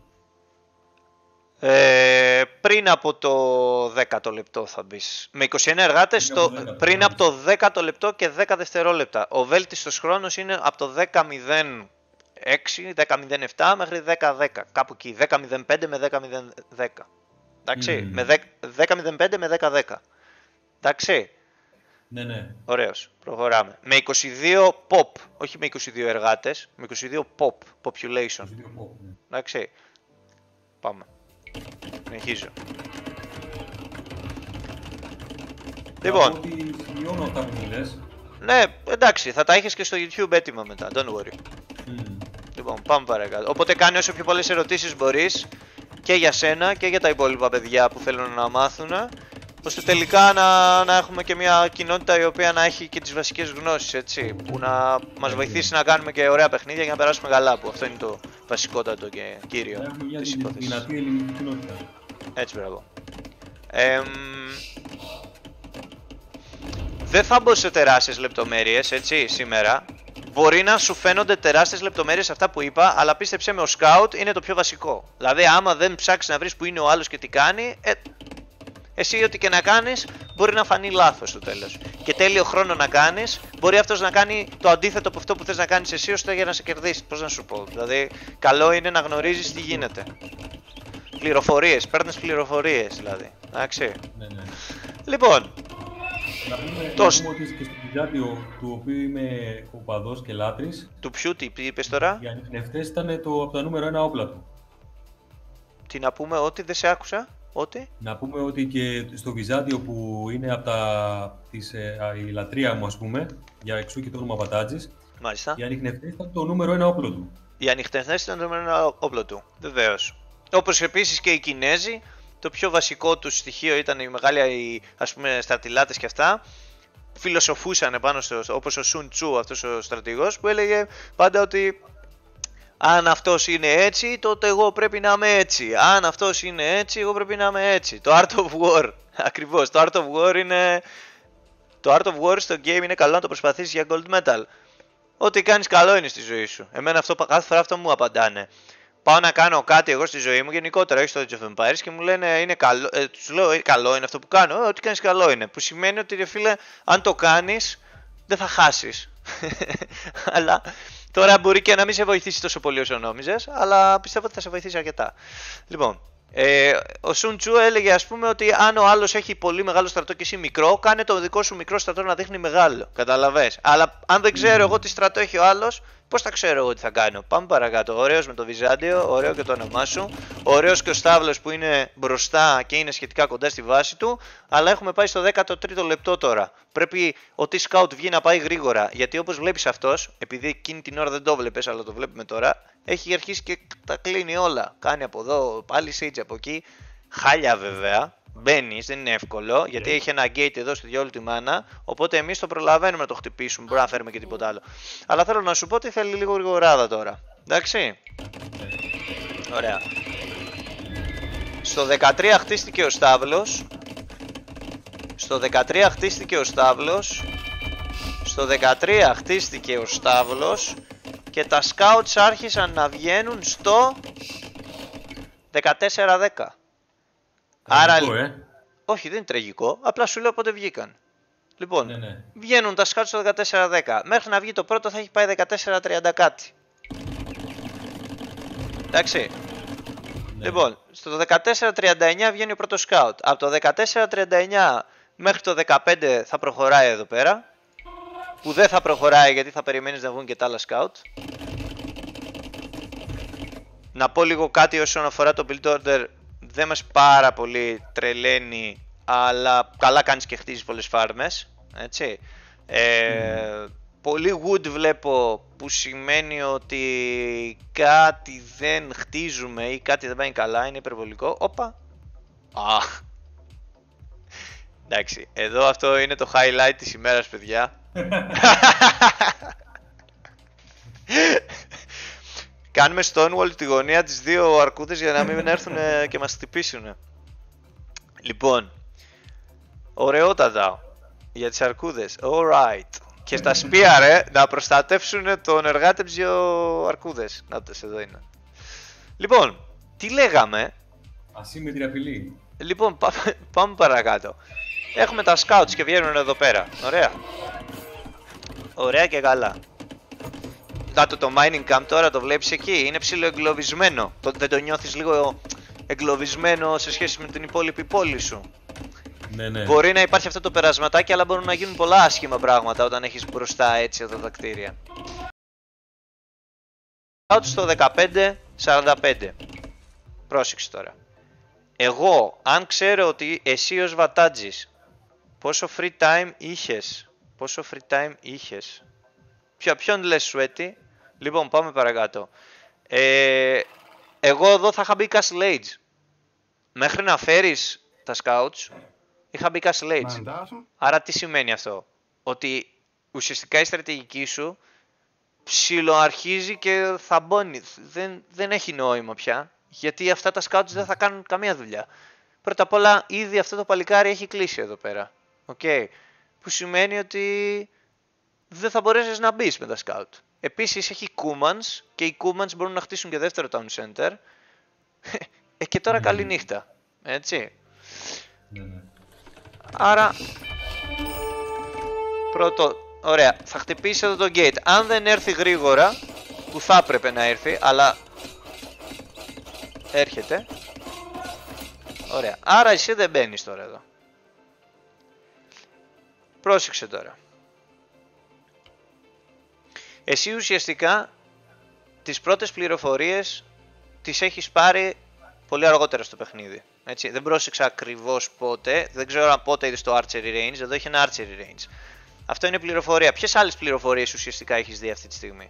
Ε, πριν από το δέκατο λεπτό θα μπεις. Με είκοσι ένα εργάτες Πριν από το, το δέκατο, πριν ναι. από το δέκατο λεπτό και δέκα δευτερόλεπτα. Ο βέλτιστος χρόνος είναι από το δέκα μηδέν έξι, δέκα μηδέν επτά μέχρι δέκα δέκα. Κάπου εκεί. δέκα μηδέν πέντε με δέκα μηδέν δέκα. Εντάξει. Μμμ. Με δέκα μηδέν πέντε με δέκα δέκα. Εντάξει. Ναι, ναι. Ωραίος. Προχωράμε. Με είκοσι δύο pop. Όχι με είκοσι δύο εργάτες. Με είκοσι δύο pop. Population. Δύο πω, ναι. Εντάξει. Πάμε. Συνεχίζω. Να Λοιπόν, πω ότι σημειώνω αυτά που μου λες. ναι, εντάξει, θα τα έχεις και στο YouTube έτοιμα μετά, don't worry. Μμ. Λοιπόν, πάμε παρακάτω. Οπότε κάνει όσο πιο πολλές ερωτήσεις μπορείς και για σένα και για τα υπόλοιπα παιδιά που θέλουν να μάθουν, ώστε τελικά να, να έχουμε και μια κοινότητα η οποία να έχει και τις βασικές γνώσεις, έτσι, που να μας βοηθήσει να κάνουμε και ωραία παιχνίδια για να περάσουμε καλά, που αυτό είναι το βασικότατο και Να κύριο έχουμε μια της δυνα- υπόθεσης. δυνατή ελληνική κοινότητα. Έτσι, μπράβο. Εμ, δεν θα μπω σε τεράστιες λεπτομέρειες, έτσι, σήμερα. Μπορεί να σου φαίνονται τεράστιες λεπτομέρειες αυτά που είπα, αλλά πίστεψέ με, ο scout είναι το πιο βασικό. Δηλαδή, άμα δεν ψάξεις να βρεις που είναι ο άλλος και τι κάνει, ε, εσύ ό,τι και να κάνεις, μπορεί να φανεί λάθος στο τέλος. Και τέλειο χρόνο να κάνεις, μπορεί αυτός να κάνει το αντίθετο από αυτό που θες να κάνεις εσύ, ώστε για να σε κερδίσει. Πώς να σου πω. Δηλαδή, καλό είναι να γνωρίζεις τι γίνεται. Πληροφορίες, παίρνεις πληροφορίες δηλαδή. Εντάξει. Ναι, ναι. Λοιπόν. Να πούμε, το... να πούμε ότι και στο Βυζάντιο, του οποίου είμαι οπαδός και λάτρης. Του ποιου, τι είπες τώρα? Οι ανιχνευτές ήταν το, από τα νούμερο ένα όπλα του. Τι να πούμε, ότι δεν σε άκουσα, ότι. Να πούμε ότι και στο Βυζάντιο που είναι από τα, της, ε, η λατρεία μου, ας πούμε, για εξού και το όνομα Πατάτζης. Μάλιστα. Οι ανιχνευτές ήταν το νούμερο ένα όπλο του. Οι ανιχνευτές ήταν το νούμερο ένα όπλο του, βεβαίως. Όπως επίσης και οι Κινέζοι, το πιο βασικό του στοιχείο ήταν οι μεγάλοι, ας πούμε, στρατιλάτες και αυτά. Φιλοσοφούσαν πάνω στο, όπως ο Σουν Τσου, αυτός ο στρατηγός, που έλεγε πάντα ότι αν αυτός είναι έτσι, τότε εγώ πρέπει να είμαι έτσι. Αν αυτός είναι έτσι, εγώ πρέπει να είμαι έτσι. Το Art of War, ακριβώς. Το Art of War είναι... Το Art of War στο game είναι καλό να το προσπαθήσεις για gold medal. Ό,τι κάνεις καλό είναι στη ζωή σου. Εμένα αυτό, κάθε φορά αυτό μου απαντάνε. Πάω να κάνω κάτι εγώ στη ζωή μου, γενικότερα, όχι στο Age of Empires, και μου λένε είναι καλό. Ε, τους λέω ε, καλό είναι αυτό που κάνω. Ε, ό,τι κάνεις καλό είναι. Που σημαίνει ότι, ρε φίλε, αν το κάνεις, δεν θα χάσεις. Αλλά τώρα μπορεί και να μην σε βοηθήσει τόσο πολύ όσο νόμιζες, αλλά πιστεύω ότι θα σε βοηθήσει αρκετά. Λοιπόν, ε, ο Σουν Τσου έλεγε, ας πούμε, ότι αν ο άλλος έχει πολύ μεγάλο στρατό και εσύ μικρό, κάνε το δικό σου μικρό στρατό να δείχνει μεγάλο. Καταλαβες. Αλλά αν δεν ξέρω εγώ τι στρατό έχει ο άλλος, πώς θα ξέρω εγώ τι θα κάνω. Πάμε παρακάτω. Ωραίος με το Βυζάντιο, ωραίο και το όνομά σου. Ωραίος και ο Σταύλος που είναι μπροστά και είναι σχετικά κοντά στη βάση του. Αλλά έχουμε πάει στο δέκατο τρίτο λεπτό τώρα. Πρέπει ο T-Scout βγει να πάει γρήγορα. Γιατί όπως βλέπεις αυτός, επειδή εκείνη την ώρα δεν το βλέπεις, αλλά το βλέπουμε τώρα, έχει αρχίσει και τα κλείνει όλα. Κάνει από εδώ, πάλι siege από εκεί. Χάλια βέβαια. Μπαίνεις, δεν είναι εύκολο, γιατί έχει ένα gate εδώ στη διόλου τη μάνα. Οπότε εμείς το προλαβαίνουμε να το χτυπήσουμε. Μπορεί να φέρουμε και τίποτα άλλο. Αλλά θέλω να σου πω ότι θέλει λίγο γρηγοράδα τώρα. Εντάξει. Ωραία. Στο δεκατρία χτίστηκε ο Σταύλος. Στο δεκατρία χτίστηκε ο Σταύλος. Στο δεκατρία χτίστηκε ο Σταύλος. Και τα scouts άρχισαν να βγαίνουν στο δεκατέσσερα δέκα. Άρα, ε. όχι, δεν είναι τραγικό, απλά σου λέω πότε βγήκαν. Λοιπόν, ναι, ναι. βγαίνουν τα scouts στο δεκατέσσερα δέκα. Μέχρι να βγει το πρώτο θα έχει πάει δεκατέσσερα τριάντα κάτι. Εντάξει. Ναι. Λοιπόν, στο δεκατέσσερα τριάντα εννιά βγαίνει ο πρώτος scout. Από το δεκατέσσερα τριάντα εννιά μέχρι το δεκαπέντε θα προχωράει εδώ πέρα. Που δεν θα προχωράει γιατί θα περιμένεις να βγουν και τα άλλα scout. Να πω λίγο κάτι όσον αφορά το build order. Δεν μας πάρα πολύ τρελαίνει, αλλά καλά κάνεις και χτίζεις πολλές φάρμες, έτσι. Ε, mm. Πολύ wood βλέπω, που σημαίνει ότι κάτι δεν χτίζουμε ή κάτι δεν πάει καλά, είναι υπερβολικό. Όπα. Α. Εντάξει, εδώ αυτό είναι το highlight της ημέρας, παιδιά. Κάνουμε Stonewall τη γωνία τις δύο αρκούδες για να μην έρθουν και μας χτυπήσουν. Λοιπόν, ωραιότατα για τις αρκούδες. Alright. Και στα σπία, ρε, να προστατεύσουν τον εργάτη τους δύο αρκούδες. Να τες, εδώ είναι. Λοιπόν, τι λέγαμε. Ασύμμετρη απειλή. Λοιπόν, πάμε, πάμε παρακάτω. Έχουμε τα scouts και βγαίνουν εδώ πέρα. Ωραία. Ωραία και καλά. Κάτω το mining camp τώρα, το βλέπεις εκεί, είναι ψιλοεγκλωβισμένο. Το, δεν το νιώθεις λίγο εγκλωβισμένο σε σχέση με την υπόλοιπη πόλη σου. Ναι, ναι. Μπορεί να υπάρχει αυτό το περασματάκι, αλλά μπορούν να γίνουν πολλά άσχημα πράγματα όταν έχεις μπροστά έτσι αυτά τα κτίρια. Πάω στο δεκαπέντε σαράντα πέντε. Πρόσεξε τώρα. Εγώ, αν ξέρω ότι εσύ ως Βατάτζης πόσο free time είχες, πόσο free time είχες, Ποιο, ποιον λες Sweaty? Λοιπόν, πάμε παρακάτω. Ε, εγώ εδώ θα είχα μπει Castle Age. Μέχρι να φέρεις τα scouts, είχα μπει Castle Age. Άρα τι σημαίνει αυτό? Ότι ουσιαστικά η στρατηγική σου ψιλοαρχίζει και θαμπώνει. Δεν, δεν έχει νόημα πια. Γιατί αυτά τα scouts δεν θα κάνουν καμία δουλειά. Πρώτα απ' όλα, ήδη αυτό το παλικάρι έχει κλείσει εδώ πέρα. Okay. Που σημαίνει ότι δεν θα μπορέσεις να μπεις με τα scout. Επίσης έχει Kumans και οι Kumans μπορούν να χτίσουν και δεύτερο town center. ε, και τώρα mm. καλή νύχτα. Έτσι. Mm. Άρα, πρώτο, ωραία, θα χτυπήσει εδώ το gate. Αν δεν έρθει γρήγορα, που θα έπρεπε να έρθει, αλλά έρχεται. Ωραία, άρα εσύ δεν μπαίνεις τώρα εδώ. Πρόσεξε τώρα. Εσύ ουσιαστικά τις πρώτες πληροφορίες τις έχεις πάρει πολύ αργότερα στο παιχνίδι. Έτσι, δεν πρόσεξα ακριβώς πότε, δεν ξέρω αν πότε είδες το archery range, εδώ έχει ένα archery range. Αυτό είναι πληροφορία. Ποιες άλλες πληροφορίες ουσιαστικά έχεις δει αυτή τη στιγμή?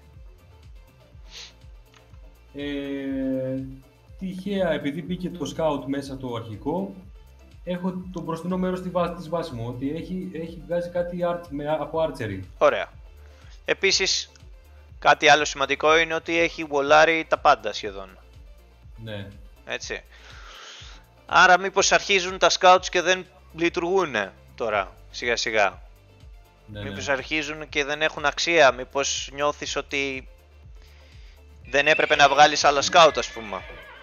Ε, τυχαία, επειδή μπήκε το scout μέσα το αρχικό, έχω το μπροστινό μέρος της βάσης, της βάσης μου, ότι έχει, έχει βγάζει κάτι art, με, από archery. Ωραία. Επίσης, κάτι άλλο σημαντικό είναι ότι έχει βολάρει τα πάντα σχεδόν. Ναι. Έτσι. Άρα μήπως αρχίζουν τα scouts και δεν λειτουργούν τώρα, σιγά σιγά. Ναι, μήπως ναι. αρχίζουν και δεν έχουν αξία, μήπως νιώθεις ότι δεν έπρεπε να βγάλεις άλλα scout, ας πούμε.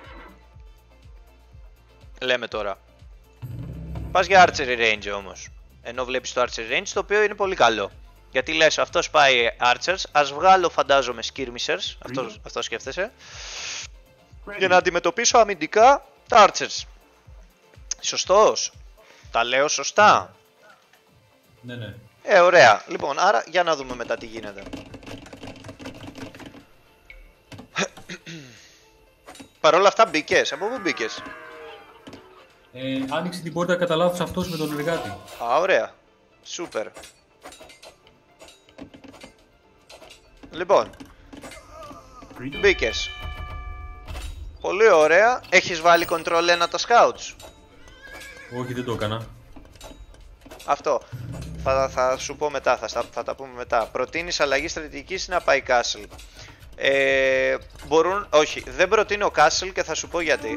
Λέμε τώρα. Πας για archery range όμως, ενώ βλέπεις το archery range, το οποίο είναι πολύ καλό. Γιατί λες, αυτός πάει archers, ας βγάλω φαντάζομαι skirmishers, αυτό, αυτό σκέφτεσαι, για να αντιμετωπίσω αμυντικά τα archers. Σωστός, τα λέω σωστά. Ναι, ναι. Ε, ωραία. Λοιπόν, άρα για να δούμε μετά τι γίνεται. Παρ' όλα αυτά μπήκες, από πού μπήκες? Ε, άνοιξε την πόρτα κατά λάθος αυτός με τον εργάτη. Α, ωραία. Σούπερ. Λοιπόν, μπήκες. Πολύ ωραία. Έχεις βάλει control ένα τα scouts? Όχι, δεν το έκανα. Αυτό. Θα, θα σου πω μετά, θα, θα τα πούμε μετά. Προτείνεις αλλαγή στρατηγικής ή να πάει castle? Ε, μπορούν, όχι, δεν προτείνω castle και θα σου πω γιατί.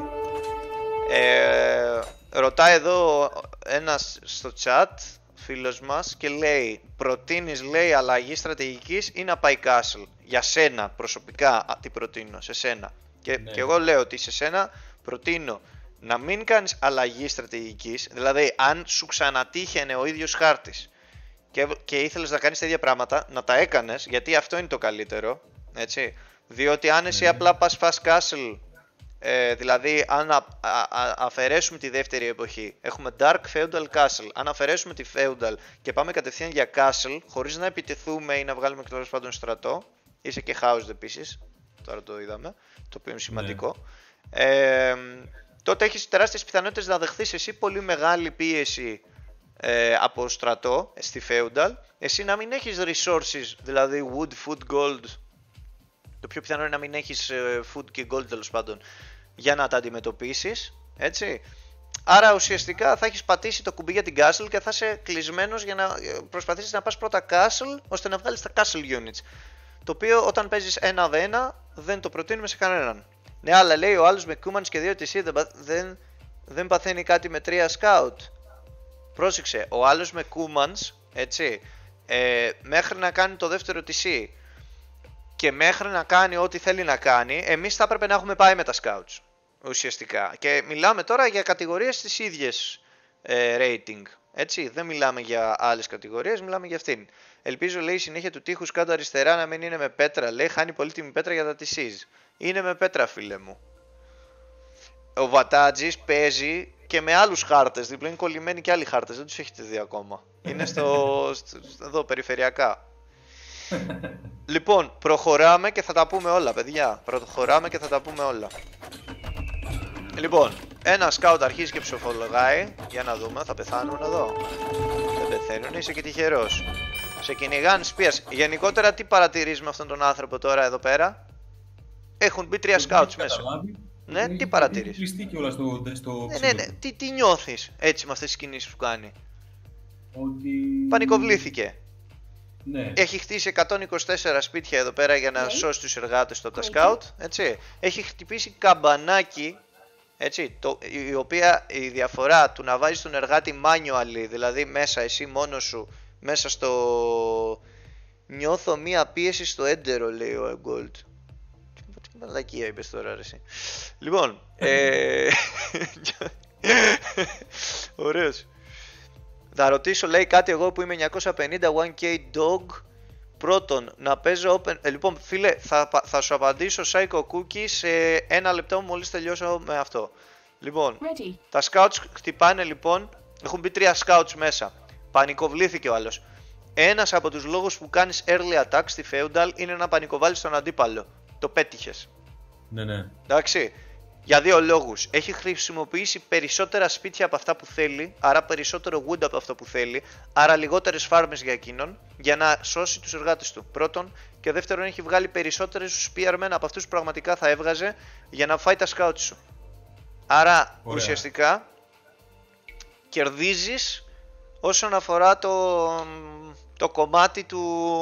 Ε, ρωτάει εδώ ένας στο chat, φίλος μας, και λέει, προτείνεις, λέει, αλλαγή στρατηγικής ή να πάει castle? Για σένα προσωπικά τι προτείνω, σε σένα. Και, Ναι. και εγώ λέω ότι σε σένα προτείνω να μην κάνεις αλλαγή στρατηγικής, δηλαδή αν σου ξανατύχαινε ο ίδιος χάρτης και, και ήθελες να κάνεις τα ίδια πράγματα, να τα έκανες, γιατί αυτό είναι το καλύτερο, έτσι. Διότι αν εσύ Ναι. απλά πας fast castle, ε, δηλαδή αν α, α, α, αφαιρέσουμε τη δεύτερη εποχή, έχουμε Dark Feudal Castle, αν αφαιρέσουμε τη Feudal και πάμε κατευθείαν για Castle, χωρίς να επιτεθούμε ή να βγάλουμε εκτός πάντων στρατό, είσαι και Housed επίσης, τώρα το είδαμε, το οποίο είναι σημαντικό, ναι. ε, τότε έχεις τεράστιες πιθανότητες να δεχθείς εσύ πολύ μεγάλη πίεση ε, από στρατό στη Feudal, εσύ να μην έχεις resources, δηλαδή wood, food, gold. Το πιο πιθανό είναι να μην έχεις food και gold τέλος πάντων για να τα αντιμετωπίσεις, έτσι. Άρα ουσιαστικά θα έχεις πατήσει το κουμπί για την castle και θα είσαι κλεισμένος για να προσπαθήσεις να πας πρώτα castle ώστε να βγάλεις τα castle units. Το οποίο όταν παίζεις ένα β ένα δεν το προτείνουμε σε κανέναν. Ναι, αλλά λέει ο άλλος με Kumans και δύο τι σι δεν, δεν, δεν παθαίνει κάτι με τρία scout. Πρόσεξε, ο άλλος με Kumans, έτσι, ε, μέχρι να κάνει το δεύτερο τι σι και μέχρι να κάνει ό,τι θέλει να κάνει, εμείς θα έπρεπε να έχουμε πάει με τα scouts, ουσιαστικά. Και μιλάμε τώρα για κατηγορίες στις ίδιες ε, rating, έτσι, δεν μιλάμε για άλλες κατηγορίες, μιλάμε για αυτήν. Ελπίζω, λέει, η συνέχεια του τείχους κάτω αριστερά να μην είναι με πέτρα, λέει, χάνει πολύτιμη πέτρα για τα τι σις. Είναι με πέτρα, φίλε μου. Ο Βατάτζης παίζει και με άλλους χάρτες, δίπλα είναι κολλημένοι και άλλοι χάρτες, δεν τους έχετε δει ακόμα. Είναι στο, στο εδώ, περιφερειακά. Λοιπόν, προχωράμε και θα τα πούμε όλα, παιδιά. Προχωράμε και θα τα πούμε όλα. Λοιπόν, ένα σκάουτ αρχίζει και ψοφολογάει. Για να δούμε, θα πεθάνουν εδώ? Δεν πεθαίνουν, είσαι και τυχερός. Σε κυνηγάνε σπίας. Γενικότερα, τι παρατηρείς με αυτόν τον άνθρωπο τώρα εδώ πέρα? Έχουν μπει τρία σκάουτς μέσα. Ναι, έχει, τι παρατηρείς? Έχει κλειστεί κιόλας στο, στο ναι, ναι, ναι. Τι, τι νιώθεις έτσι με αυτές τις κινήσεις που κάνει? Ότι... Πανικοβλήθηκε. Ναι. Έχει χτίσει εκατόν είκοσι τέσσερα σπίτια εδώ πέρα για να ναι. σώσει τους εργάτες του από τα σκάουτ, έτσι. Έχει χτυπήσει καμπανάκι, έτσι, το, η οποία η διαφορά του να βάζεις τον εργάτη manually, δηλαδή μέσα εσύ μόνος σου, μέσα στο... Νιώθω μία πίεση στο έντερο, λέει ο Egold. Τι μαλακία είπες τώρα, ρε εσύ. Λοιπόν, ε... ωραίος. Να ρωτήσω, λέει, κάτι εγώ που είμαι εννιακόσια πενήντα one K dog. Πρώτον, να παίζω open... Ε, λοιπόν, φίλε, θα, θα σου απαντήσω Psycho Cookie σε ένα λεπτό μόλις τελειώσω με αυτό. Λοιπόν, Ready. Τα scouts χτυπάνε λοιπόν, έχουν μπει τρία scouts μέσα. Πανικοβλήθηκε ο άλλος. Ένας από τους λόγους που κάνεις early attack στη Feudal είναι να πανικοβάλεις τον αντίπαλο. Το πέτυχες. Ναι, ναι. Εντάξει. Για δύο λόγους. Έχει χρησιμοποιήσει περισσότερα σπίτια από αυτά που θέλει, άρα περισσότερο wood από αυτό που θέλει, άρα λιγότερες φάρμες για εκείνον, για να σώσει τους εργάτες του. Πρώτον. Και δεύτερον, έχει βγάλει περισσότερες spearmen από αυτούς που πραγματικά θα έβγαζε για να φάει τα scouts σου. Άρα, ωραία, ουσιαστικά κερδίζεις όσον αφορά το, το κομμάτι του,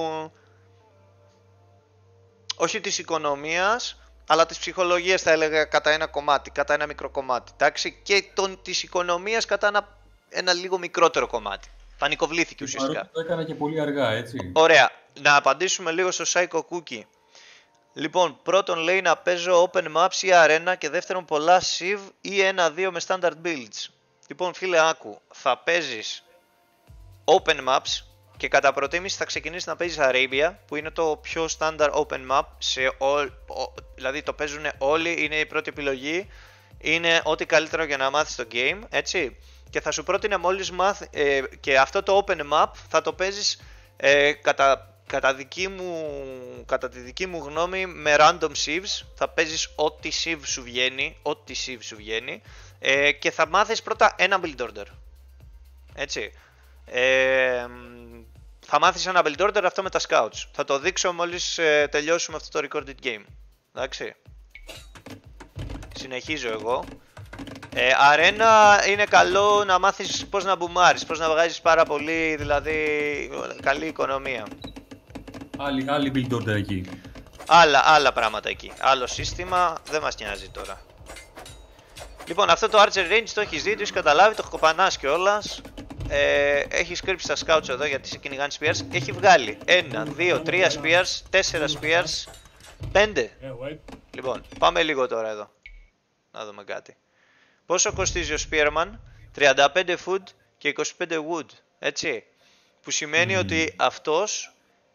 όχι της οικονομίας, αλλά της ψυχολογίας θα έλεγα κατά ένα κομμάτι, κατά ένα μικρό κομμάτι, εντάξει, και τον, της οικονομίας κατά ένα, ένα λίγο μικρότερο κομμάτι. Πανικοβλήθηκε ουσιαστικά. Το έκανα και πολύ αργά, έτσι. Ωραία, να απαντήσουμε λίγο στο Psycho Cookie. Λοιπόν, πρώτον λέει να παίζω open maps ή arena και δεύτερον πολλά sieve ή ένα δύο με standard builds. Λοιπόν, φίλε, άκου, θα παίζεις open maps και κατά προτίμηση θα ξεκινήσεις να παίζεις Arabia, που είναι το πιο standard open map, σε all, δηλαδή το παίζουν όλοι, είναι η πρώτη επιλογή, είναι ό,τι καλύτερο για να μάθεις το game, έτσι. Και θα σου πρότεινε μόλις μάθει, ε, και αυτό το open map θα το παίζεις ε, κατά, κατά, δική μου, κατά τη δική μου γνώμη με random sieves, θα παίζεις ό,τι sieve σου βγαίνει, ό,τι sieve σου βγαίνει, ε, και θα μάθεις πρώτα ένα build order, έτσι. Ε, θα μάθεις ένα build order αυτό με τα scouts. Θα το δείξω μόλις ε, τελειώσουμε αυτό το recorded game. Εντάξει. Συνεχίζω εγώ. ε, Arena είναι καλό να μάθεις πώς να μπουμάρεις, πώς να βγάζεις πάρα πολύ, δηλαδή καλή οικονομία. Άλλη, άλλη build order εκεί. Άλλα, άλλα πράγματα εκεί. Άλλο σύστημα, δεν μας νοιάζει τώρα. Λοιπόν, αυτό το Archer Range το έχεις δει, το έχεις καταλάβει, το κοπανάς κιόλας. Ε, έχει κρύψει τα scouts εδώ γιατί σε κυνηγάνε spears. Έχει βγάλει ένα, δύο, τρία spears, τέσσερα spears, πέντε. Λοιπόν, πάμε λίγο τώρα εδώ να δούμε κάτι. Πόσο κοστίζει ο spearman? τριάντα πέντε food και είκοσι πέντε wood, έτσι. Που σημαίνει mm. ότι αυτός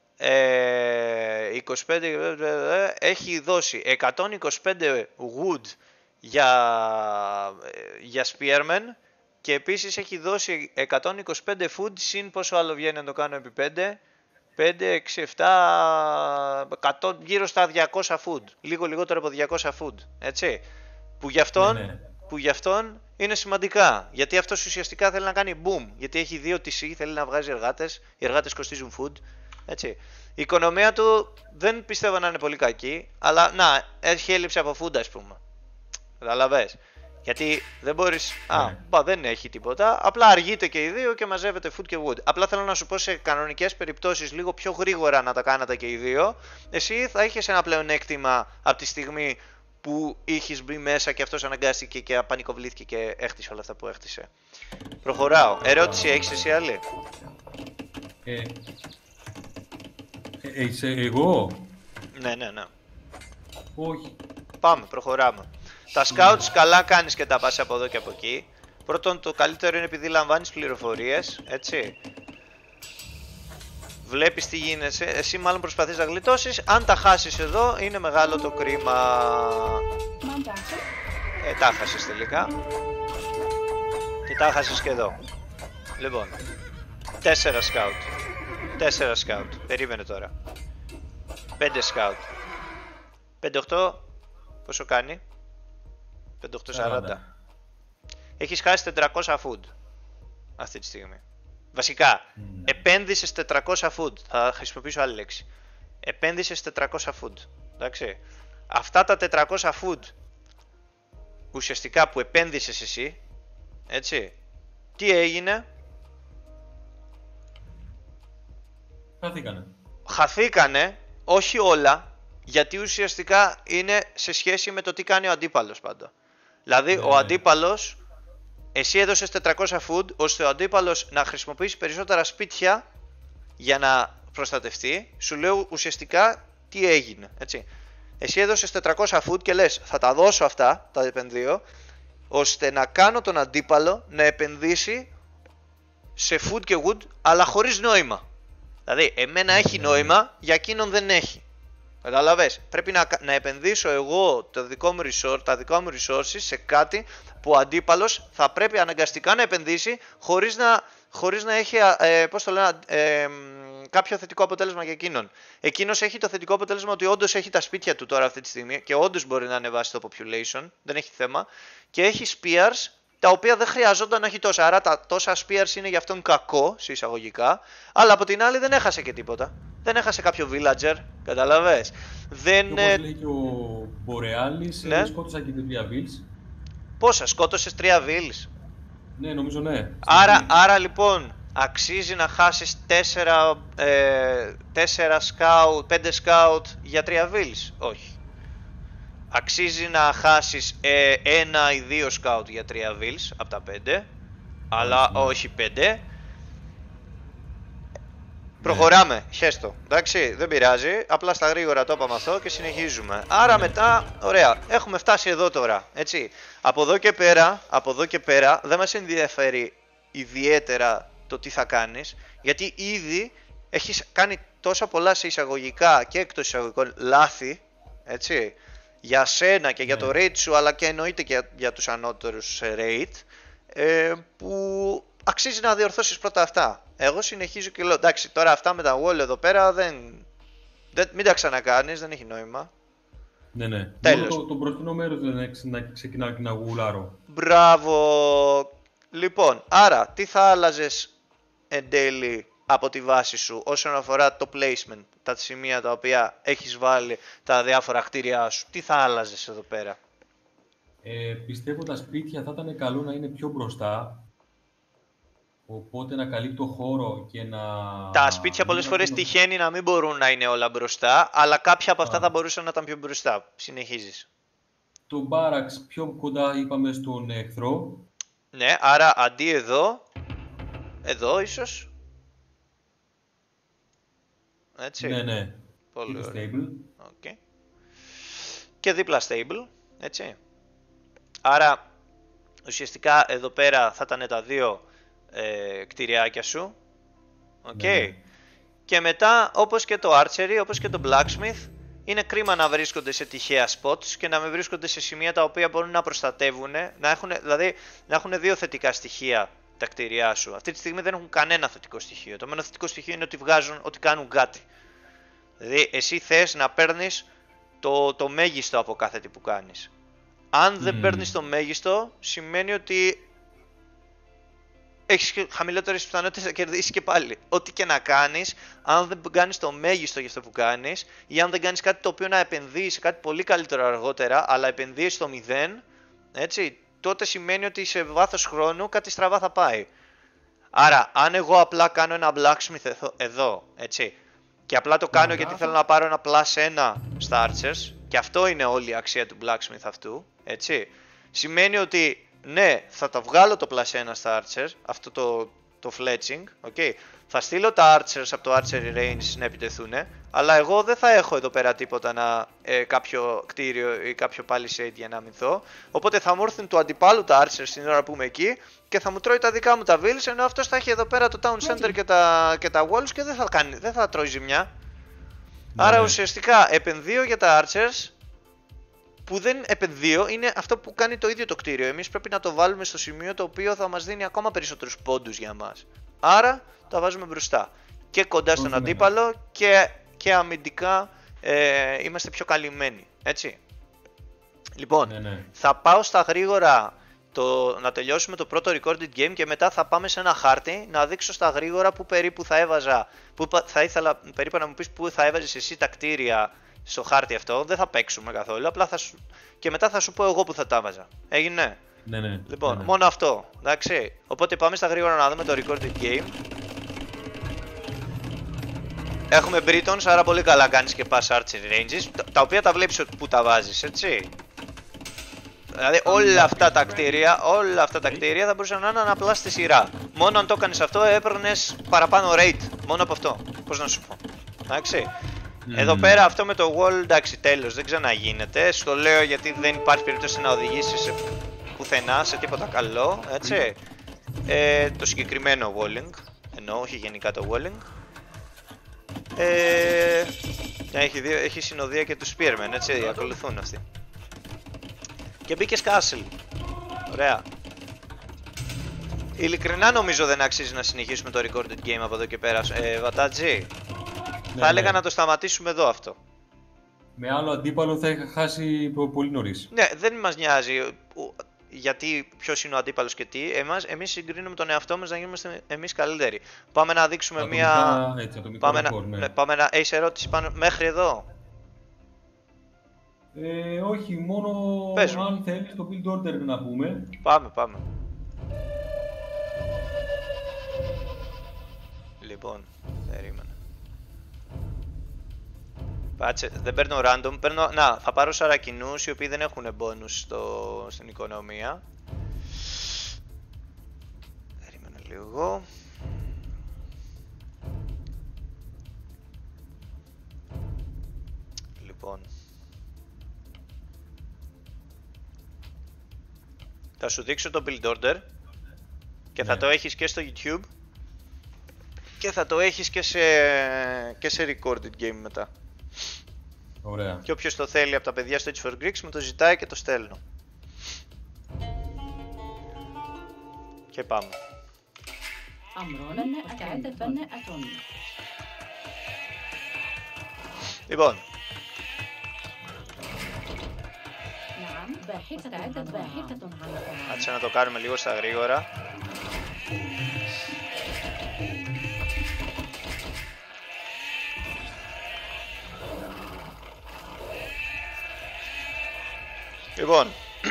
ε, είκοσι πέντε, ε, έχει δώσει εκατόν είκοσι πέντε wood για, για spearman. Και επίσης έχει δώσει εκατόν είκοσι πέντε food συν πόσο άλλο βγαίνει να το κάνω επί πέντε, πέντε, έξι, επτά, εκατό, γύρω στα διακόσια food. Λίγο λιγότερο από διακόσια food, έτσι. Που γι' αυτόν, ναι, ναι. Που γι' αυτόν είναι σημαντικά. Γιατί αυτός ουσιαστικά θέλει να κάνει boom. Γιατί έχει δύο τι σι, θέλει να βγάζει εργάτες. Οι εργάτες κοστίζουν food, έτσι. Η οικονομία του δεν πιστεύω να είναι πολύ κακή, αλλά να, έχει έλλειψη από food, ας πούμε. Καταλαβες. Γιατί δεν μπορείς, ναι. Α, μπα, δεν έχει τίποτα, απλά αργείτε και οι δύο και μαζεύετε food και wood. Απλά θέλω να σου πω σε κανονικές περιπτώσεις λίγο πιο γρήγορα να τα κάνατε και οι δύο. Εσύ θα είχες ένα πλεονέκτημα από τη στιγμή που είχες μπει μέσα και αυτός αναγκάστηκε και πανικοβλήθηκε και έχτισε όλα αυτά που έχτισε. Προχωράω. Ερώτηση έχεις εσύ άλλη? Ε, ε, είσαι εγώ? Ναι, ναι, ναι. Όχι. Πάμε, προχωράμε. Τα scouts καλά κάνεις και τα πας από εδώ και από εκεί. Πρώτον, το καλύτερο είναι επειδή λαμβάνεις πληροφορίες, έτσι. Βλέπεις τι γίνεται, εσύ μάλλον προσπαθείς να γλιτώσεις. Αν τα χάσεις εδώ, είναι μεγάλο το κρίμα. Ε, τα χάσεις τελικά. Και τα χάσεις και εδώ. Λοιπόν, τέσσερα scout. Τέσσερα scout, περίμενε τώρα. Πέντε scout. Πέντε οκτώ, πόσο κάνει? πέντε οκτώ σαράντα. Έχεις χάσει τετρακόσια food αυτή τη στιγμή. Βασικά, mm. επένδυσες τετρακόσια food. Θα χρησιμοποιήσω άλλη λέξη. Επένδυσες τετρακόσια food. Εντάξει. Αυτά τα τετρακόσια food ουσιαστικά που επένδυσες εσύ, έτσι, τι έγινε? Χαθήκανε. Χαθήκανε, όχι όλα, γιατί ουσιαστικά είναι σε σχέση με το τι κάνει ο αντίπαλος πάντα. Δηλαδή, ναι. Ο αντίπαλος, εσύ έδωσες τετρακόσια food, ώστε ο αντίπαλος να χρησιμοποιήσει περισσότερα σπίτια για να προστατευτεί. Σου λέω ουσιαστικά τι έγινε, έτσι. Εσύ έδωσες τετρακόσια food και λες, θα τα δώσω αυτά, τα επενδύω, ώστε να κάνω τον αντίπαλο να επενδύσει σε food και wood, αλλά χωρίς νόημα. Δηλαδή, εμένα έχει νόημα, για εκείνον δεν έχει. Καταλαβες, πρέπει να, να επενδύσω εγώ το δικό μου resource, τα δικά μου resources σε κάτι που ο αντίπαλος θα πρέπει αναγκαστικά να επενδύσει χωρίς να, χωρίς να έχει ε, πώς το λένε, ε, κάποιο θετικό αποτέλεσμα για εκείνον. Εκείνος έχει το θετικό αποτέλεσμα ότι όντως έχει τα σπίτια του τώρα αυτή τη στιγμή και όντως μπορεί να ανεβάσει το population, δεν έχει θέμα, και έχει spears τα οποία δεν χρειαζόταν να έχει τόσα. Άρα τα τόσα spears είναι για αυτόν κακό, σε εισαγωγικά, αλλά από την άλλη δεν έχασε και τίποτα. Δεν έχασε κάποιο villager, καταλαβες. Δεν... Και όπως λέει και ο Μπορεάλης, ναι. σκότωσα και τρία vills. Πόσα, σκότωσες τρία vills? Ναι, νομίζω ναι. Άρα, άρα λοιπόν, αξίζει να χάσεις τέσσερα, ε, τέσσερα scout, πέντε scout για τρία vills? Όχι. Αξίζει να χάσεις ε, ένα ή δύο scout για τρία vills από τα πέντε, αλλά ναι. όχι πέντε. Προχωράμε, χέστο. Εντάξει, δεν πειράζει. Απλά στα γρήγορα το είπαμε αυτό και συνεχίζουμε. Άρα μετά, ωραία, έχουμε φτάσει εδώ τώρα. Έτσι. Από εδώ και πέρα, από εδώ και πέρα δεν μας ενδιαφέρει ιδιαίτερα το τι θα κάνεις, γιατί ήδη έχεις κάνει τόσα πολλά σε εισαγωγικά και εκτός εισαγωγικών λάθη, έτσι, για σένα και για το rate σου, αλλά και εννοείται και για, για τους ανώτερους rate, ε, που αξίζει να διορθώσεις πρώτα αυτά. Εγώ συνεχίζω και λέω, εντάξει, τώρα αυτά με τα wall εδώ πέρα δεν, δεν μην τα ξανακάνεις, δεν έχει νόημα. Ναι, ναι. Τέλος. Το, το μπροστινό μέρος δεν έχει να ξεκινάω και να γουλάρω. Μπράβο. Λοιπόν, άρα τι θα άλλαζες εν τέλει από τη βάση σου όσον αφορά το placement, τα σημεία τα οποία έχεις βάλει τα διάφορα κτίρια σου, τι θα άλλαζες εδώ πέρα? Ε, πιστεύω τα σπίτια θα ήταν καλό να είναι πιο μπροστά, οπότε να καλύπτει το χώρο και να... Τα σπίτια πολλές φορές να... τυχαίνει να μην μπορούν να είναι όλα μπροστά, αλλά κάποια από αυτά Α. θα μπορούσαν να ήταν πιο μπροστά. Συνεχίζεις. Το μπάραξ πιο κοντά είπαμε στον εχθρό. Ναι, άρα αντί εδώ, εδώ ίσως. Έτσι. Ναι, ναι. Πολύ ωραία. Stable. Okay. Και δίπλα stable, έτσι. Άρα ουσιαστικά εδώ πέρα θα ήταν τα δύο ε, κτηριάκια σου. Okay. Ναι. Και μετά, όπως και το archery, όπως και το blacksmith, είναι κρίμα να βρίσκονται σε τυχαία spots και να μην βρίσκονται σε σημεία τα οποία μπορούν να προστατεύουν, να έχουν, δηλαδή να έχουν δύο θετικά στοιχεία τα κτηριά σου. Αυτή τη στιγμή δεν έχουν κανένα θετικό στοιχείο. Το μόνο θετικό στοιχείο είναι ότι βγάζουν, ότι κάνουν κάτι. Δηλαδή εσύ θες να παίρνεις το, το μέγιστο από κάθε τι που κάνεις. Αν δεν mm. παίρνεις το μέγιστο, σημαίνει ότι έχεις χαμηλότερες πιθανότητες να κερδίσεις και πάλι. Ό,τι και να κάνεις, αν δεν κάνεις το μέγιστο για αυτό που κάνεις, ή αν δεν κάνεις κάτι το οποίο να επενδύεις σε κάτι πολύ καλύτερο αργότερα, αλλά επενδύεις στο μηδέν, έτσι, τότε σημαίνει ότι σε βάθος χρόνου κάτι στραβά θα πάει. Άρα, αν εγώ απλά κάνω ένα blacksmith εδώ, έτσι, και απλά το κάνω γιατί θέλω να πάρω ένα plus ένα στα archers, και αυτό είναι όλη η αξία του blacksmith αυτού, έτσι, σημαίνει ότι ναι, θα τα βγάλω το plus ένα στα archers, αυτό το, το fletching, okay. Θα στείλω τα archers από το archery range να επιτεθούν, αλλά εγώ δεν θα έχω εδώ πέρα τίποτα να, ε, κάποιο κτίριο ή κάποιο palisade για να αμυνθώ. Οπότε θα μου έρθουν του αντιπάλου τα archers την ώρα που είμαι εκεί και θα μου τρώει τα δικά μου τα vills, ενώ αυτός θα έχει εδώ πέρα το town center και τα, και τα walls και δεν θα, κάνει, δεν θα τρώει ζημιά. Ναι. Άρα ουσιαστικά επενδύω για τα archers, που δεν επενδύω, είναι αυτό που κάνει το ίδιο το κτίριο. Εμείς πρέπει να το βάλουμε στο σημείο το οποίο θα μας δίνει ακόμα περισσότερους πόντους για μας. Άρα τα βάζουμε μπροστά. Και κοντά στον αντίπαλο και, και αμυντικά ε, είμαστε πιο καλυμμένοι. Έτσι. Λοιπόν, ναι, ναι. θα πάω στα γρήγορα το, να τελειώσουμε το πρώτο recorded game και μετά θα πάμε σε ένα χάρτη να δείξω στα γρήγορα που περίπου θα έβαζα, που θα ήθελα περίπου να μου πεις που θα έβαζες εσύ τα κτίρια στο χάρτη αυτό. Δεν θα παίξουμε καθόλου, απλά θα σου... και μετά θα σου πω εγώ που θα τα έβαζα. Έγινε? Ναι, ναι. Λοιπόν, ναι, ναι. μόνο αυτό, εντάξει. Οπότε πάμε στα γρήγορα να δούμε το recorded game. Έχουμε Britons, άρα πολύ καλά κάνεις και πας archery ranges, τα οποία τα βλέπεις που τα βάζεις, έτσι. Δηλαδή όλα αυτά τα κτίρια, όλα αυτά τα κτίρια θα μπορούσαν να είναι απλά στη σειρά. Μόνο αν το έκανες αυτό έπαιρνες παραπάνω rate, μόνο από αυτό, πώς να σου πω. Εντάξει. Mm. Εδώ πέρα αυτό με το wall, εντάξει, τέλος, δεν ξαναγίνεται. Στο λέω γιατί δεν υπάρχει περίπτωση να οδηγήσει σε πουθενά, σε τίποτα καλό, έτσι. Ε, το συγκεκριμένο walling, εννοώ, όχι γενικά το walling. Ε, έχει, δύο, έχει συνοδεία και του spearmen, έτσι, ακολουθούν αυτοί. Και μπήκε castle. Ωραία. Ειλικρινά νομίζω δεν αξίζει να συνεχίσουμε το recorded game από εδώ και πέρα. Ε, Βατάτζη, Ναι, θα έλεγα ναι. να το σταματήσουμε εδώ αυτό. Με άλλο αντίπαλο θα είχα χάσει πολύ νωρίς. Ναι, δεν μας νοιάζει γιατί ποιος είναι ο αντίπαλος και τι. Εμάς, εμείς συγκρίνουμε τον εαυτό μας να γίνουμε εμείς καλύτεροι. Πάμε να δείξουμε Ατομικά, μία... έτσι, ατομικό Πάμε, ρεκόρ, να... ναι. Ναι, πάμε να... Έχεις ερώτηση πάνω... μέχρι εδώ? Ε, όχι, μόνο Πες μου. αν θέλεις το build order να πούμε. Πάμε, πάμε. Λοιπόν, περίμενα. Πάτσε, δεν παίρνω random, παίρνω... Να, θα πάρω σαρακινούς οι οποίοι δεν έχουν bonus στο... στην οικονομία. Περίμενα λίγο. Λοιπόν. Θα σου δείξω το build order και θα Ναι. το έχεις και στο YouTube και θα το έχεις και σε, και σε recorded game μετά. Ωραία. Και όποιος το θέλει από τα παιδιά στο H φορ Greeks μου το ζητάει και το στέλνω. Και πάμε. أمر مستعد بناءة. Λοιπόν, نعم باحثة مستعدة باحثة عن الطعام. κάτσε να το κάνουμε λίγο στα γρήγορα. Λοιπόν,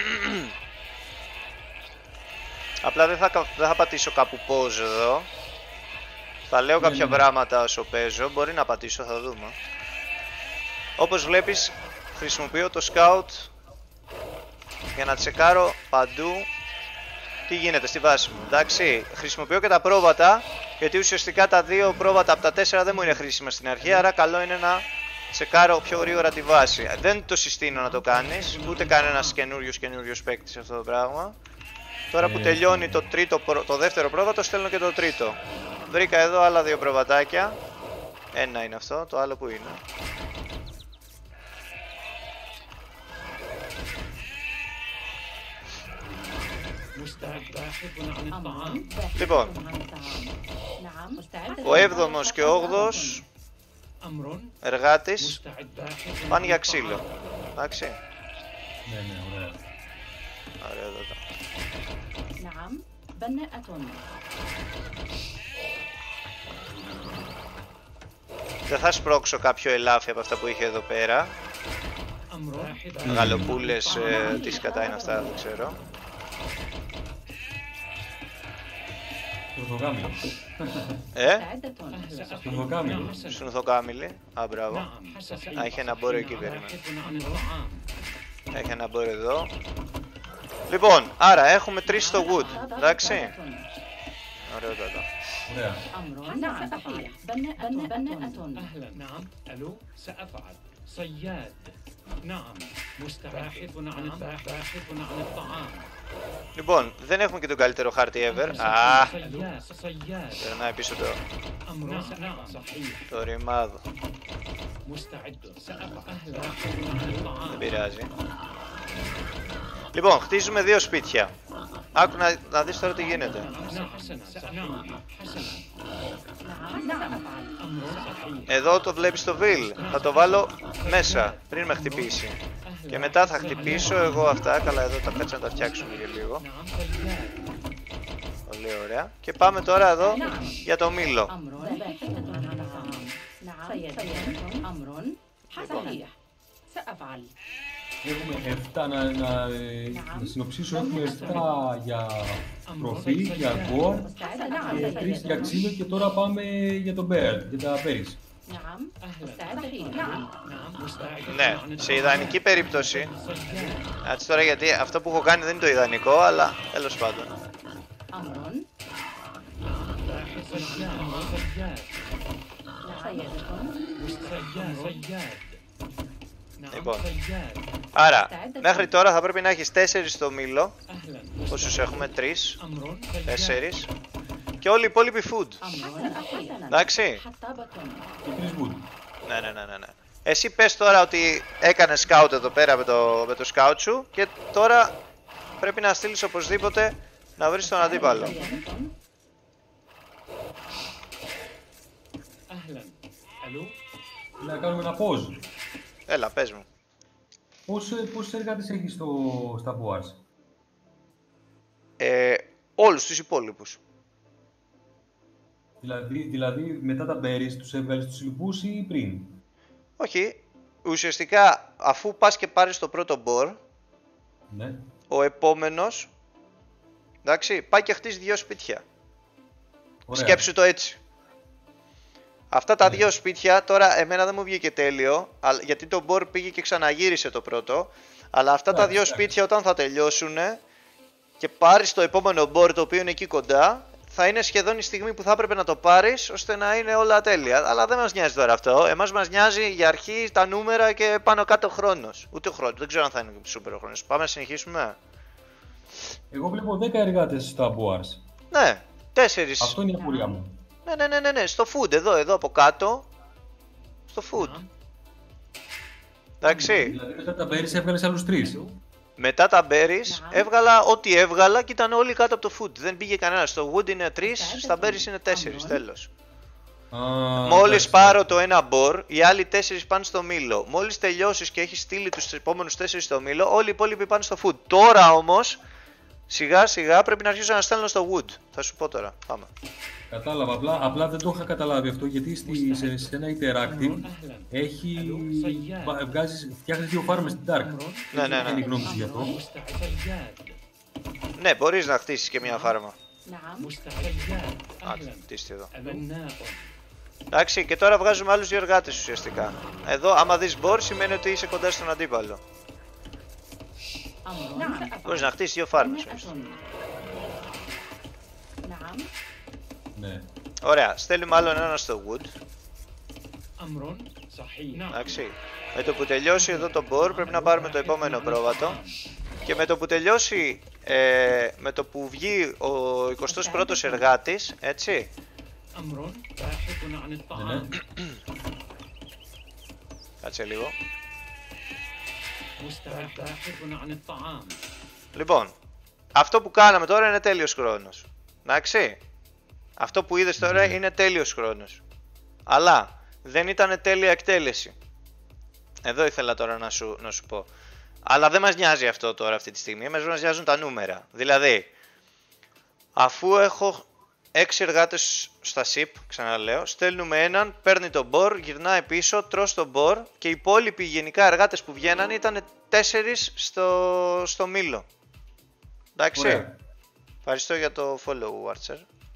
απλά δεν θα, κα- δεν θα πατήσω κάπου pause εδώ. Θα λέω κάποια ναι. πράγματα όσο παίζω, μπορεί να πατήσω, θα δούμε. Όπως βλέπεις, χρησιμοποιώ το scout για να τσεκάρω παντού τι γίνεται στη βάση μου. Εντάξει, χρησιμοποιώ και τα πρόβατα, γιατί ουσιαστικά τα δύο πρόβατα από τα τέσσερα δεν μου είναι χρήσιμα στην αρχή, άρα καλό είναι να τσεκάρω πιο γρήγορα τη βάση. Δεν το συστήνω να το κάνεις, ούτε κανένας καινούριος καινούριος παίκτης αυτό το πράγμα. Τώρα που Ε, τελειώνει το, τρίτο, πρω- το δεύτερο πρόβατο, στέλνω και το τρίτο. Βρήκα εδώ άλλα δύο προβατάκια. Ένα είναι αυτό, το άλλο που είναι. مستعد باحث عن الطعام. أمر باحثة Λοιπόν. عن الطعام. نعم مستعدة. Ο έβδομος και ο όγδοος أمر εργάτης مستعد باحث πάνε عن για الطعام. ξύλο. Εντάξει. Ναι, ναι, ωραία. Ωραία, εδώ τα. نعم بناءة. Δεν θα σπρώξω κάποιο ελάφι από αυτά που είχε εδώ πέρα. أمر باحث Γαλοπούλες, ε, τι σκατά είναι αυτά, δεν ξέρω. Στουρθοκάμιλο. Ε, مستعدة. Στουρθοκάμιλο. σουνθοκάμιλι. Α, μπράβο. نعم صحيح. Α, είχε ένα μπόριο εκεί, περίμενε. باحث عن الطعام. Έχει ένα μπόριο εδώ. Λοιπόν, άρα έχουμε τρεις στο wood. Εντάξει. Ωραία, ωραία. Ωραία. أمر نعم صحيح. بناءة بناءة. أهلا. نعم ألو سأفعل. صياد. نعم مستعد باحث عن باحث عن الطعام. Λοιπόν, δεν έχουμε και τον καλύτερο χάρτη ever. Α, صياد صياد. περνάει πίσω το, أمر نعم صحيح. το ρημάδο. مستعد سأفعل. باحث عن الطعام. Δεν πειράζει. Λοιπόν, χτίζουμε δύο σπίτια. Άκου να, να δεις τώρα τι γίνεται. نعم حسنا نعم حسنا. نعم نعم أفعل. أمر صحيح. Εδώ το βλέπεις το βιλ. Θα το βάλω μέσα πριν με χτυπήσει. Και μετά θα χτυπήσω εγώ αυτά. Καλά, εδώ τα κάτσε να τα φτιάξουμε για λίγο. نعم صياد. Πολύ ωραία. Και πάμε τώρα εδώ για το μήλο. أمر باحثة عن الطعام. نعم صيادة. أمر صحيح. سأفعل. Έχουμε επτά, να, να, ε, να συνοψίσω, έχουμε επτά για προφή, για γκορ, مستعدة. και نعم τρεις για صيادة. ξύλο και τώρα πάμε για τον bear, για τα berries. نعم أهلا. مستعدة. نعم نعم مستعد. Ναι, σε ιδανική περίπτωση. Έτσι τώρα, γιατί αυτό που έχω κάνει δεν είναι το ιδανικό, αλλά τέλος πάντων. أمر باحث عن صياد. صيادة. صياد صياد. نعم Λοιπόν. صياد. Άρα, μέχρι τώρα θα πρέπει να έχεις τέσσερις στο μήλο. أهلا. Όσους έχουμε, τρεις, أمر صياد. τέσσερις. Και όλοι οι υπόλοιποι food. أمر Εντάξει. حطابة Και τρεις wood. Ναι, ναι, ναι, ναι, ναι. Εσύ πες τώρα ότι έκανες scout εδώ πέρα με το, με το scout σου και τώρα πρέπει να στείλεις οπωσδήποτε να βρεις τον αντίπαλο. أهلا. ألو. Να κάνουμε ένα pause. Έλα, πες μου. Πώς, πόσους εργάτες έχεις στο, στα Boars? Ε, όλους τους υπόλοιπους. Δηλαδή, δηλαδή μετά τα berries τους έβγαλες τους λοιπούς ή πριν? Όχι, ουσιαστικά αφού πας και πάρεις το πρώτο μπορ, Ναι. ο επόμενος, εντάξει, πάει και χτίσει δύο σπίτια. Ωραία. Σκέψου το έτσι. Αυτά τα Ναι. δύο σπίτια, τώρα εμένα δεν μου βγήκε τέλειο, αλλά- γιατί το μπορ πήγε και ξαναγύρισε το πρώτο, αλλά αυτά τα Εντάξει, δύο εντάξει. σπίτια όταν θα τελειώσουν και πάρεις το επόμενο μπορ το οποίο είναι εκεί κοντά, θα είναι σχεδόν η στιγμή που θα έπρεπε να το πάρεις ώστε να είναι όλα τέλεια. Αλλά δεν μας νοιάζει τώρα αυτό. Εμάς μας νοιάζει για αρχή τα νούμερα και πάνω κάτω ο χρόνος. Ούτε ο χρόνος. Δεν ξέρω αν θα είναι σούπερ ο χρόνος. Πάμε να συνεχίσουμε. Εγώ βλέπω δέκα εργάτες στα Boars. Ναι, τέσσερις. Αυτό είναι η απορία μου. Ναι, ναι, ναι, ναι, ναι. Στο food, εδώ, εδώ από κάτω. Στο food. نعم. Εντάξει. Δηλαδή μετά τα berries έβγαλες άλλους τρεις. ألو. Μετά τα berries Ναι. έβγαλα ό,τι έβγαλα και ήταν όλοι κάτω από το food. Δεν πήγε κανένα. Στο wood είναι τρεις, στα berries είναι τέσσερις. Τέλος. Α, Μόλις εντάξει. πάρω το ένα μπορ, οι άλλοι τέσσερις πάνε στο μήλο. Μόλις τελειώσεις και έχεις στείλει τους επόμενους τέσσερις στο μήλο, όλοι οι υπόλοιποι πάνε στο food. Τώρα όμως, σιγά σιγά πρέπει να αρχίσω να στέλνω στο wood. Θα σου πω τώρα. Πάμε. Κατάλαβα, απλά, απλά δεν το είχα καταλάβει αυτό γιατί στη, σε, σε ένα interactive أهلا. έχει, βα- βγάζεις, φτιάχνεις δύο φάρμες στην Dark. أمر. Ναι, ναι, Είναι η ναι. γνώμη σου γι' αυτό. مستعد. صياد. Ναι, μπορείς να χτίσεις και μια φάρμα. نعم مستعد. Α, أهلا. χτίστε εδώ. أبناء. Εντάξει, και τώρα βγάζουμε άλλους δύο εργάτες ουσιαστικά. Εδώ, άμα δεις μπορ, σημαίνει ότι είσαι κοντά στον αντίπαλο. أمر Μπορείς να χτίσεις δύο φάρμες. مئة. نعم Ναι. Ωραία, στέλνουμε άλλον ένα στο wood. أمر صحيح. نعم. Εντάξει. Με το που τελειώσει εδώ το μπορ πρέπει να πάρουμε το επόμενο πρόβατο. Και με το που τελειώσει, ε, με το που βγει ο εικοστός πρώτος εργάτης, έτσι, أمر باحث عن Ναι, الطعام. κάτσε λίγο. مستعد. باحث عن الطعام. Λοιπόν, αυτό που κάναμε τώρα είναι τέλειος χρόνος. Εντάξει. Αυτό που είδες τώρα Ναι. είναι τέλειος χρόνος. Αλλά δεν ήταν τέλεια εκτέλεση. Εδώ ήθελα τώρα να σου, να σου πω. Αλλά δεν μας νοιάζει αυτό τώρα αυτή τη στιγμή. Εμάς μας νοιάζουν τα νούμερα. Δηλαδή, αφού έχω έξι εργάτες στα σιπ, ξαναλέω, στέλνουμε έναν, παίρνει τον μπορ, γυρνάει πίσω, τρως τον μπορ και οι υπόλοιποι γενικά εργάτες που βγαίνανε ήταν τέσσερις στο, στο μήλο. Εντάξει. Ωραία. Ευχαριστώ για το follow, Archer.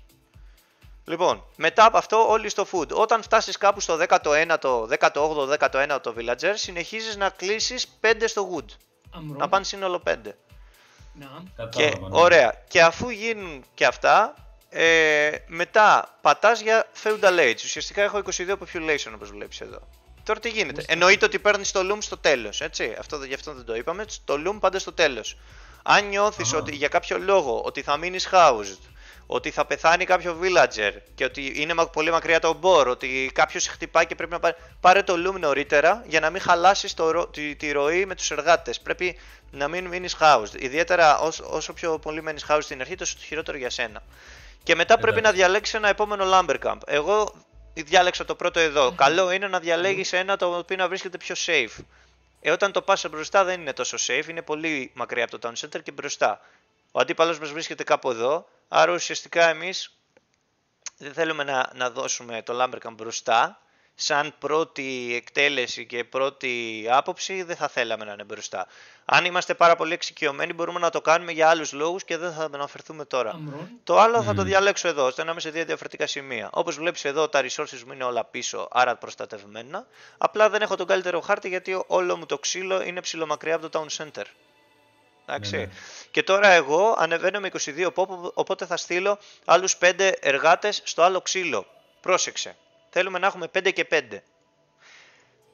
Λοιπόν, μετά από αυτό όλοι στο food. Όταν φτάσεις κάπου στο δέκατο ένατο, δέκατο όγδοο, δέκατο ένατο villager, συνεχίζεις να κλείσεις πέντε στο wood. أمر. Να πάνε σύνολο πέντε. نعم. Και Κατάλαβα, ναι. ωραία, και αφού γίνουν και αυτά, ε, μετά πατάς για feudal age. Ουσιαστικά έχω είκοσι δύο population όπως βλέπεις εδώ. Τώρα τι γίνεται. Μάλιστα. Εννοείται ότι παίρνεις το loom στο τέλος, έτσι. Αυτό, γι' αυτό δεν το είπαμε. Το loom πάντα στο τέλος. Αν νιώθεις Αχα. ότι για κάποιο λόγο ότι θα μείνεις housed, ότι θα πεθάνει κάποιο villager και ότι είναι μα- πολύ μακριά το μπορ, ότι κάποιος χτυπάει και πρέπει να πάρει. Πάρε το loom νωρίτερα για να μην χαλάσεις το, ρο- τη, τη ροή με τους εργάτες. Πρέπει να μην μείνεις housed. Ιδιαίτερα όσο, όσο πιο πολύ μένεις housed στην αρχή, τόσο το χειρότερο για σένα. Και μετά πρέπει Εντάξει. να διαλέξεις ένα επόμενο lumber camp. Εγώ διάλεξα το πρώτο εδώ. Καλό είναι να διαλέγεις ένα το οποίο να βρίσκεται πιο safe. Ε, όταν το πας μπροστά δεν είναι τόσο safe, είναι πολύ μακριά από το town center και μπροστά. Ο αντίπαλος μας βρίσκεται κάπου εδώ, άρα ουσιαστικά εμείς δεν θέλουμε να, να δώσουμε το lumber camp μπροστά. Σαν πρώτη εκτέλεση και πρώτη άποψη δεν θα θέλαμε να είναι μπροστά. Αν είμαστε πάρα πολύ εξοικειωμένοι μπορούμε να το κάνουμε για άλλους λόγους και δεν θα αναφερθούμε τώρα. أمر. Το άλλο θα Μμμ. το διαλέξω εδώ, ώστε να είμαι σε δύο διαφορετικά σημεία. Όπως βλέπεις εδώ, τα resources μου είναι όλα πίσω, άρα προστατευμένα. Απλά δεν έχω τον καλύτερο χάρτη γιατί όλο μου το ξύλο είναι ψιλομακριά από το town center. Εντάξει. Ναι, ναι. Και τώρα εγώ ανεβαίνω με είκοσι δύο pop, οπότε θα στείλω άλλους πέντε εργάτες στο άλλο ξύλο. Πρόσεξε. Θέλουμε να έχουμε πέντε και πέντε.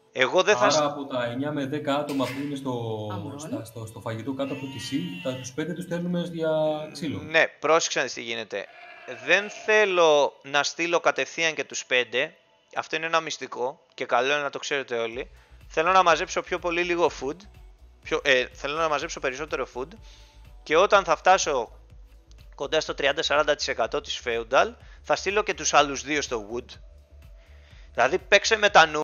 Εγώ δεν Άρα θα... από τα εννιά με δέκα άτομα που είναι στο, Αμρών. στα- στο, στο φαγητό κάτω από το κησί, τα, τους πέντε τους στέλνουμε για ξύλο. Ναι, πρόσεξε να δεις τι γίνεται. Δεν θέλω να στείλω κατευθείαν και τους πέντε. Αυτό είναι ένα μυστικό και καλό είναι να το ξέρετε όλοι. Θέλω να μαζέψω πιο πολύ λίγο food. Πιο, ε, θέλω να μαζέψω περισσότερο food. Και όταν θα φτάσω κοντά στο τριάντα με σαράντα τοις εκατό της Feudal, θα στείλω και τους άλλους δύο στο wood. Δηλαδή παίξε με τα νου.